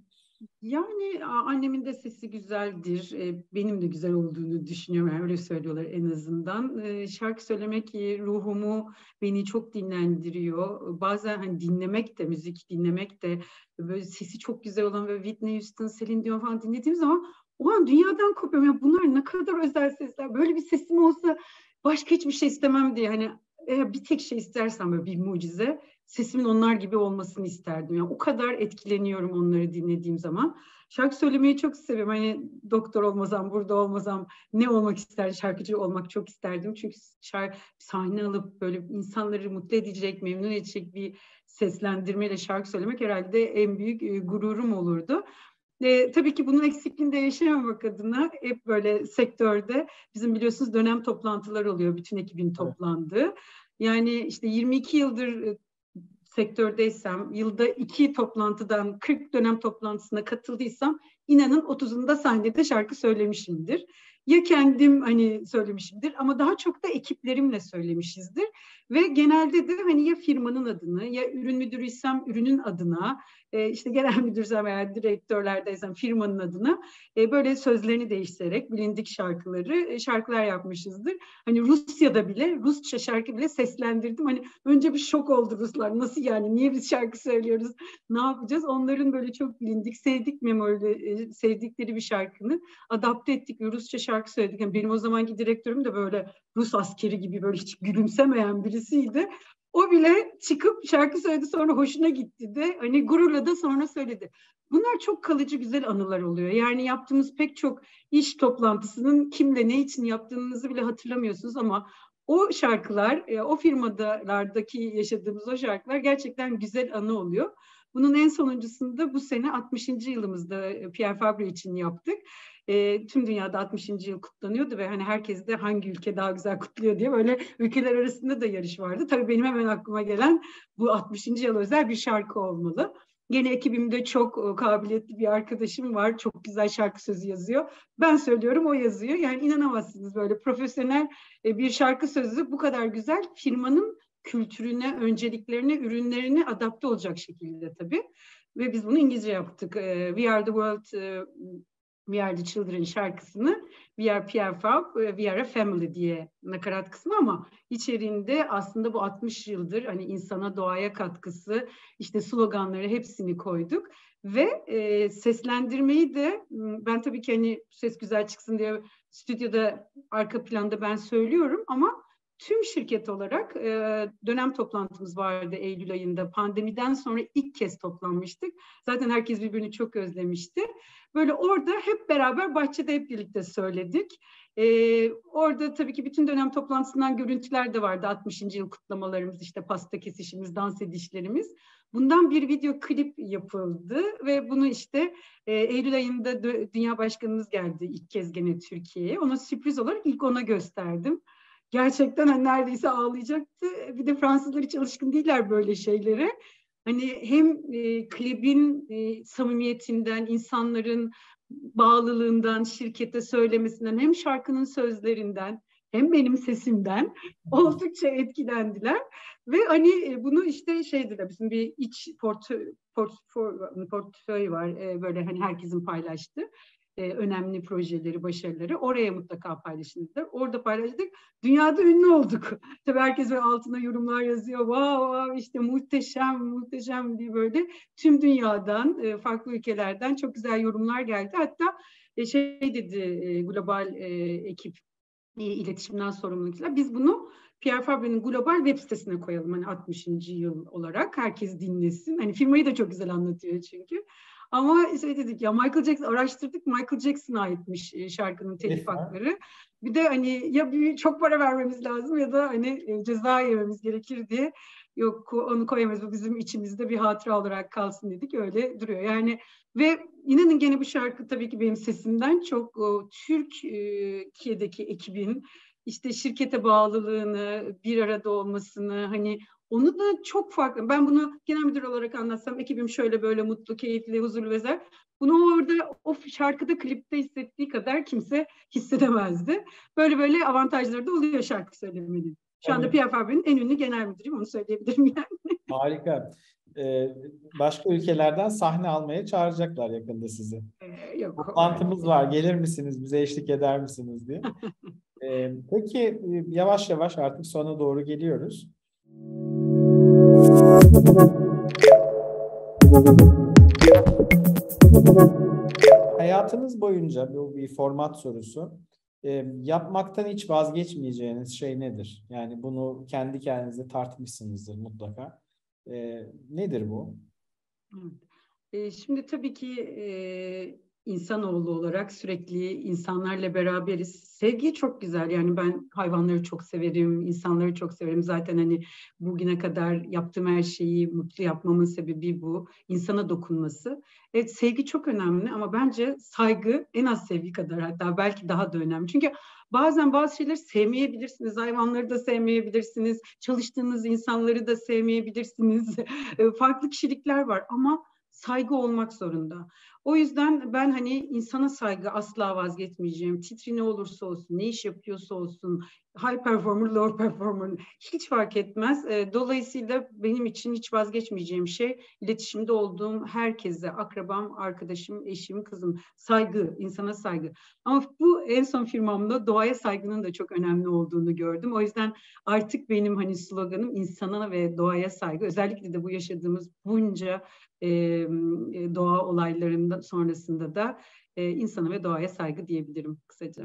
S2: Yani annemin de sesi güzeldir. Benim de güzel olduğunu düşünüyorum. Yani öyle söylüyorlar en azından. Şarkı söylemek ruhumu, beni çok dinlendiriyor. Bazen hani dinlemek de, müzik dinlemek de böyle sesi çok güzel olan böyle Whitney Houston, Celine Dion falan dinlediğim zaman o an dünyadan kopuyorum. Ya bunlar ne kadar özel sesler. Böyle bir sesim olsa başka hiçbir şey istemem diye. Hani eğer bir tek şey istersem böyle bir mucize sesimin onlar gibi olmasını isterdim. Yani o kadar etkileniyorum onları dinlediğim zaman. Şarkı söylemeyi çok seviyorum. Hani doktor olmasam, burada olmasam ne olmak isterdim? Şarkıcı olmak çok isterdim. Çünkü şarkı, sahne alıp böyle insanları mutlu edecek, memnun edecek bir seslendirmeyle şarkı söylemek herhalde en büyük e, gururum olurdu. E, tabii ki bunun eksikliğini de yaşayamamak adına hep böyle sektörde bizim biliyorsunuz dönem toplantılar oluyor. Bütün ekibin
S1: Evet.
S2: toplandığı. Yani işte yirmi iki yıldır sektördeysem, yılda iki toplantıdan kırk dönem toplantısına katıldıysam inanın otuzunda sahnede şarkı söylemişimdir. Ya kendim hani söylemişimdir ama daha çok da ekiplerimle söylemişizdir. Ve genelde de hani ya firmanın adını ya ürün müdürüysem ürünün adına, e, işte genel müdürsem veya direktörlerdeysem firmanın adına e, böyle sözlerini değiştirerek bilindik şarkıları, e, şarkılar yapmışızdır. Hani Rusya'da bile, Rusça şarkı bile seslendirdim. Hani önce bir şok oldu Ruslar. Nasıl yani? Niye biz şarkı söylüyoruz? Ne yapacağız? Onların böyle çok bilindik, sevdik memorili, e, sevdikleri bir şarkını adapte ettik ve Rusça şarkı söyledik. Yani benim o zamanki direktörüm de böyle Rus askeri gibi böyle hiç gülümsemeyen birisiydi. O bile çıkıp şarkı söyledi, sonra hoşuna gitti de hani gururla da sonra söyledi. Bunlar çok kalıcı güzel anılar oluyor. Yani yaptığımız pek çok iş toplantısının kimle ne için yaptığınızı bile hatırlamıyorsunuz ama o şarkılar, o firmalardaki yaşadığımız o şarkılar gerçekten güzel anı oluyor. Bunun en sonuncusunu da bu sene altmışıncı yılımızda Pierre Fabre için yaptık. E, tüm dünyada altmışıncı yıl kutlanıyordu ve hani herkes de hangi ülke daha güzel kutluyor diye böyle ülkeler arasında da yarış vardı. Tabii benim hemen aklıma gelen bu altmışıncı yıl özel bir şarkı olmalı. Yine ekibimde çok kabiliyetli bir arkadaşım var. Çok güzel şarkı sözü yazıyor. Ben söylüyorum, o yazıyor. Yani inanamazsınız, böyle profesyonel bir şarkı sözü bu kadar güzel firmanın kültürüne, önceliklerine, ürünlerine adapte olacak şekilde tabii. Ve biz bunu İngilizce yaptık. We Are the World, We Are the Children şarkısını We Are Pierre Fabre, We Are a Family diye nakarat kısmı ama içeriğinde aslında bu altmış yıldır hani insana, doğaya katkısı, işte sloganları hepsini koyduk. Ve e, seslendirmeyi de ben tabii ki hani ses güzel çıksın diye stüdyoda arka planda ben söylüyorum ama tüm şirket olarak e, dönem toplantımız vardı Eylül ayında. Pandemiden sonra ilk kez toplanmıştık. Zaten herkes birbirini çok özlemişti. Böyle orada hep beraber bahçede hep birlikte söyledik. Ee, orada tabii ki bütün dönem toplantısından görüntüler de vardı. altmışıncı yıl kutlamalarımız, işte pasta kesişimiz, dans edişlerimiz. Bundan bir video klip yapıldı ve bunu işte e, Eylül ayında Dünya Başkanımız geldi ilk kez gene Türkiye'ye. Ona sürpriz olarak ilk ona gösterdim. Gerçekten hani neredeyse ağlayacaktı. Bir de Fransızlar hiç alışkın değiller böyle şeylere. Hani hem e, klibin e, samimiyetinden, insanların bağlılığından, şirkete söylemesinden, hem şarkının sözlerinden, hem benim sesimden oldukça etkilendiler. Ve hani bunu işte şeydi de bizim bir iç portföy, portföy, portföy var, e, böyle hani herkesin paylaştığı. E, önemli projeleri, başarıları oraya mutlaka paylaşıldı. Orada paylaştık. Dünyada ünlü olduk. Tabii herkes böyle altına yorumlar yazıyor. Wow, wow işte muhteşem, muhteşem diye böyle tüm dünyadan, e, farklı ülkelerden çok güzel yorumlar geldi. Hatta e, şey dedi e, global e, ekip, e, iletişimden sorumlular. Biz bunu Pierre Fabre'nin global web sitesine koyalım. Hani altmışıncı yıl olarak herkes dinlesin. Hani firmayı da çok güzel anlatıyor çünkü. Ama şey dedik ya, Michael Jackson araştırdık, Michael Jackson'a aitmiş şarkının telif hakları. Bir de hani ya bir çok para vermemiz lazım ya da hani ceza yememiz gerekir diye yok onu koyamayız, bu bizim içimizde bir hatıra olarak kalsın dedik, öyle duruyor. Yani ve inanın gene bu şarkı tabii ki benim sesimden çok o, Türkiye'deki ekibin işte şirkete bağlılığını, bir arada olmasını, hani onu da çok farklı. Ben bunu genel müdür olarak anlatsam, ekibim şöyle böyle mutlu, keyifli, huzurlu vesaire. Bunu orada o şarkıda, klipte hissettiği kadar kimse hissedemezdi. Böyle böyle avantajları da oluyor şarkı söylemenin. Şu anda Pierre Fabre'nin en ünlü genel müdürüyüm, onu söyleyebilirim yani.
S1: Harika. Ee, başka ülkelerden sahne almaya çağıracaklar yakında sizi.
S2: Ee, yok.
S1: Toplantımız var, gelir misiniz, bize eşlik eder misiniz diye. Ee, peki yavaş yavaş artık sona doğru geliyoruz. Hayatınız boyunca, bu bir format sorusu, e, yapmaktan hiç vazgeçmeyeceğiniz şey nedir? Yani bunu kendi kendinize tartmışsınızdır mutlaka. E, nedir bu?
S2: E, şimdi tabii ki e, insanoğlu olarak sürekli insanlarla beraberiz. Sevgi çok güzel. Yani ben hayvanları çok severim, insanları çok severim. Zaten hani bugüne kadar yaptığım her şeyi mutlu yapmamın sebebi bu. İnsana dokunması. Evet, sevgi çok önemli ama bence saygı en az sevgi kadar, hatta belki daha da önemli. Çünkü bazen bazı şeyleri sevmeyebilirsiniz, hayvanları da sevmeyebilirsiniz, çalıştığınız insanları da sevmeyebilirsiniz. Farklı kişilikler var ama saygı olmak zorunda. O yüzden ben hani insana saygı asla vazgeçmeyeceğim. Titri ne olursa olsun, ne iş yapıyorsa olsun, high performer, low performer hiç fark etmez. Dolayısıyla benim için hiç vazgeçmeyeceğim şey iletişimde olduğum herkese, akrabam, arkadaşım, eşim, kızım, saygı, insana saygı. Ama bu en son firmamda doğaya saygının da çok önemli olduğunu gördüm. O yüzden artık benim hani sloganım insana ve doğaya saygı. Özellikle de bu yaşadığımız bunca e, doğa olaylarından sonrasında da e, insana ve doğaya saygı diyebilirim kısaca.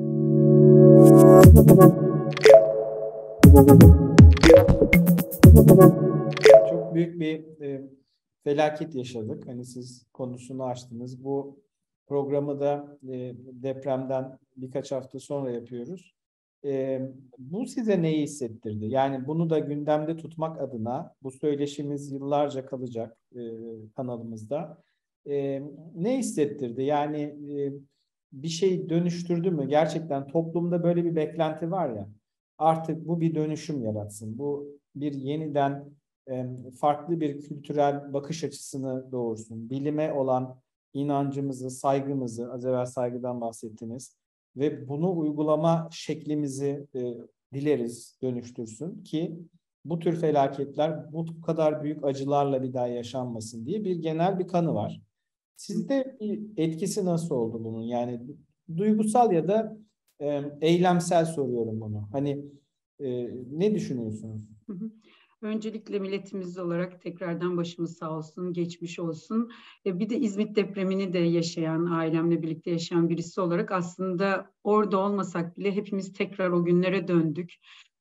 S1: Çok büyük bir e, felaket yaşadık. Hani siz konusunu açtınız. Bu programı da e, depremden birkaç hafta sonra yapıyoruz. E, bu size neyi hissettirdi? Yani bunu da gündemde tutmak adına bu söyleşimiz yıllarca kalacak e, kanalımızda. E, ne hissettirdi? Yani e, bir şey dönüştürdü mü? Gerçekten toplumda böyle bir beklenti var ya. Artık bu bir dönüşüm yaratsın. Bu bir yeniden e, farklı bir kültürel bakış açısını doğursun. Bilime olan inancımızı, saygımızı, az evvel saygıdan bahsettiniz ve bunu uygulama şeklimizi e, dileriz dönüştürsün ki bu tür felaketler bu kadar büyük acılarla bir daha yaşanmasın diye bir genel bir kanı var. Sizde bir etkisi nasıl oldu bunun? Yani duygusal ya da e, eylemsel soruyorum bunu. Hani e, ne düşünüyorsunuz?
S2: Hı hı. Öncelikle milletimiz olarak tekrardan başımız sağ olsun, geçmiş olsun. Bir de İzmit depremini de yaşayan, ailemle birlikte yaşayan birisi olarak aslında orada olmasak bile hepimiz tekrar o günlere döndük.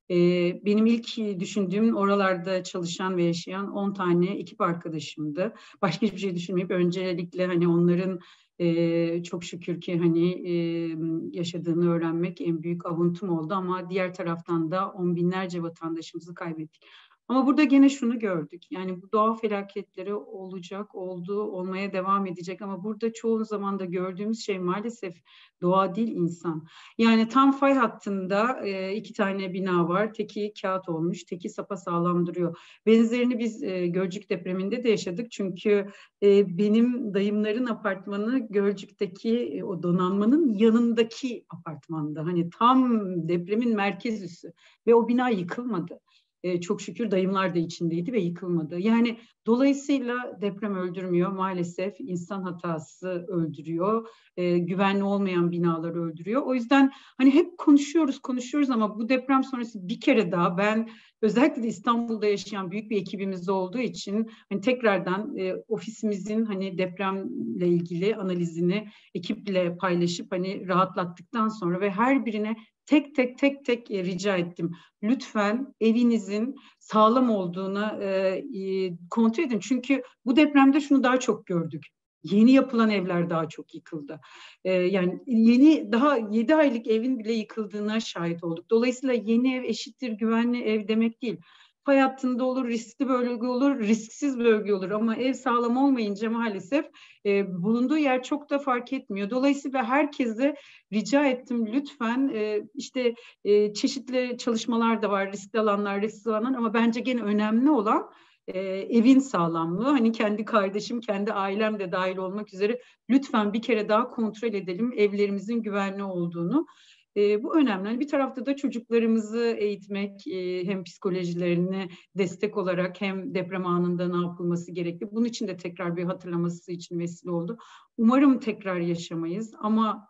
S2: Benim ilk düşündüğüm oralarda çalışan ve yaşayan on tane ekip arkadaşımdı. Başka hiçbir şey düşünmeyip öncelikle hani onların Ee, çok şükür ki hani e, yaşadığını öğrenmek en büyük avuntum oldu ama diğer taraftan da on binlerce vatandaşımızı kaybettik. Ama burada gene şunu gördük. Yani bu doğa felaketleri olacak, oldu, olmaya devam edecek ama burada çoğu zaman da gördüğümüz şey maalesef doğa değil insan. Yani tam fay hattında e, iki tane bina var. Teki kağıt olmuş, teki sapasağlam duruyor. Benzerini biz e, Gölcük depreminde de yaşadık. Çünkü e, benim dayımların apartmanı Gölcük'teki e, o donanmanın yanındaki apartmanda. Hani tam depremin merkez üssü ve o bina yıkılmadı. Ee, çok şükür dayımlar da içindeydi ve yıkılmadı. Yani dolayısıyla deprem öldürmüyor. Maalesef insan hatası öldürüyor. Ee, güvenli olmayan binalar öldürüyor. O yüzden hani hep konuşuyoruz konuşuyoruz ama bu deprem sonrası bir kere daha ben özellikle de İstanbul'da yaşayan büyük bir ekibimiz olduğu için hani tekrardan e, ofisimizin hani depremle ilgili analizini ekiple paylaşıp hani rahatlattıktan sonra ve her birine tek tek tek tek e, rica ettim. Lütfen evinizin sağlam olduğuna e, e, kontrol edin. Çünkü bu depremde şunu daha çok gördük. Yeni yapılan evler daha çok yıkıldı. Ee, yani yeni daha yedi aylık evin bile yıkıldığına şahit olduk. Dolayısıyla yeni ev eşittir güvenli ev demek değil. Fay hattında olur, riskli bölge olur, risksiz bölge olur ama ev sağlam olmayınca maalesef e, bulunduğu yer çok da fark etmiyor. Dolayısıyla herkese rica ettim lütfen e, işte e, çeşitli çalışmalar da var, riskli alanlar, risksiz alanlar ama bence gene önemli olan e, evin sağlamlığı. Hani kendi kardeşim, kendi ailem de dahil olmak üzere lütfen bir kere daha kontrol edelim evlerimizin güvenli olduğunu. E, bu önemli. Yani bir tarafta da çocuklarımızı eğitmek, e, hem psikolojilerine destek olarak hem deprem anında ne yapılması gerekli. Bunun için de tekrar bir hatırlaması için vesile oldu. Umarım tekrar yaşamayız ama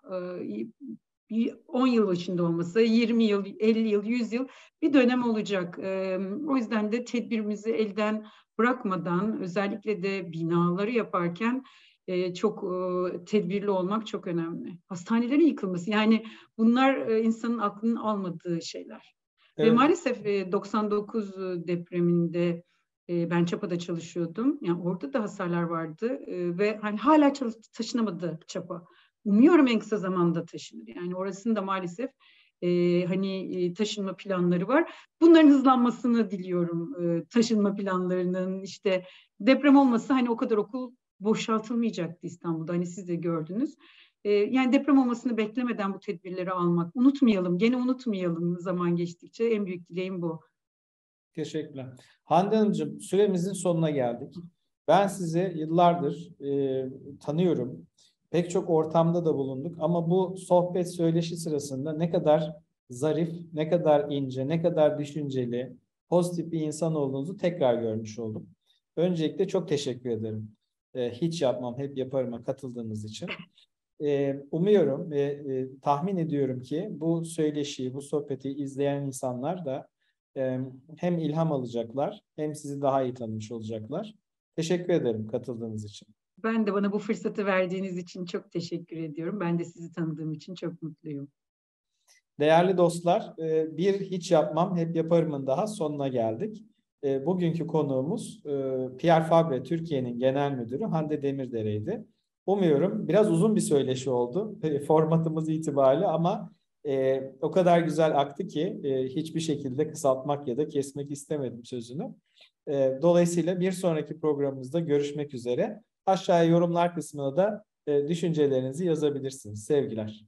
S2: e, on yıl içinde olmasa yirmi yıl, elli yıl, yüz yıl bir dönem olacak. E, o yüzden de tedbirimizi elden bırakmadan özellikle de binaları yaparken e, çok e, tedbirli olmak çok önemli. Hastanelerin yıkılması yani bunlar e, insanın aklının almadığı şeyler. Ve
S1: Evet.
S2: maalesef e, doksan dokuz depreminde e, ben Çapa'da çalışıyordum. Yani orada da hasarlar vardı e, ve hani hala çalış, taşınamadı Çapa. Umuyorum en kısa zamanda taşınır. Yani orasının da maalesef e, hani e, taşınma planları var. Bunların hızlanmasını diliyorum. E, taşınma planlarının işte deprem olmasa hani o kadar okul boşaltılmayacaktı İstanbul'da. Hani siz de gördünüz. E, yani deprem olmasını beklemeden bu tedbirleri almak. Unutmayalım, gene unutmayalım zaman geçtikçe. En büyük dileğim bu.
S1: Teşekkürler. Hande Hanımcığım, süremizin sonuna geldik. Ben sizi yıllardır e, tanıyorum. Pek çok ortamda da bulunduk ama bu sohbet söyleşi sırasında ne kadar zarif, ne kadar ince, ne kadar düşünceli, pozitif bir insan olduğunuzu tekrar görmüş oldum. Öncelikle çok teşekkür ederim. E, hiç yapmam, hep yaparıma katıldığınız için. E, umuyorum ve e, tahmin ediyorum ki bu söyleşiyi, bu sohbeti izleyen insanlar da e, hem ilham alacaklar, hem sizi daha iyi tanımış olacaklar. Teşekkür ederim katıldığınız için.
S2: Ben de bana bu fırsatı verdiğiniz için çok teşekkür ediyorum. Ben de sizi tanıdığım için çok mutluyum.
S1: Değerli dostlar, bir hiç yapmam, hep yaparımın daha sonuna geldik. Bugünkü konuğumuz Pierre Fabre Türkiye'nin genel müdürü Hande Demirdere'ydi. Umuyorum biraz uzun bir söyleşi oldu formatımız itibariyle ama o kadar güzel aktı ki hiçbir şekilde kısaltmak ya da kesmek istemedim sözünü. Dolayısıyla bir sonraki programımızda görüşmek üzere. Aşağıya yorumlar kısmına da düşüncelerinizi yazabilirsiniz. Sevgiler.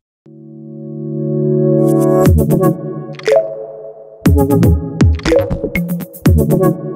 S1: Thank you.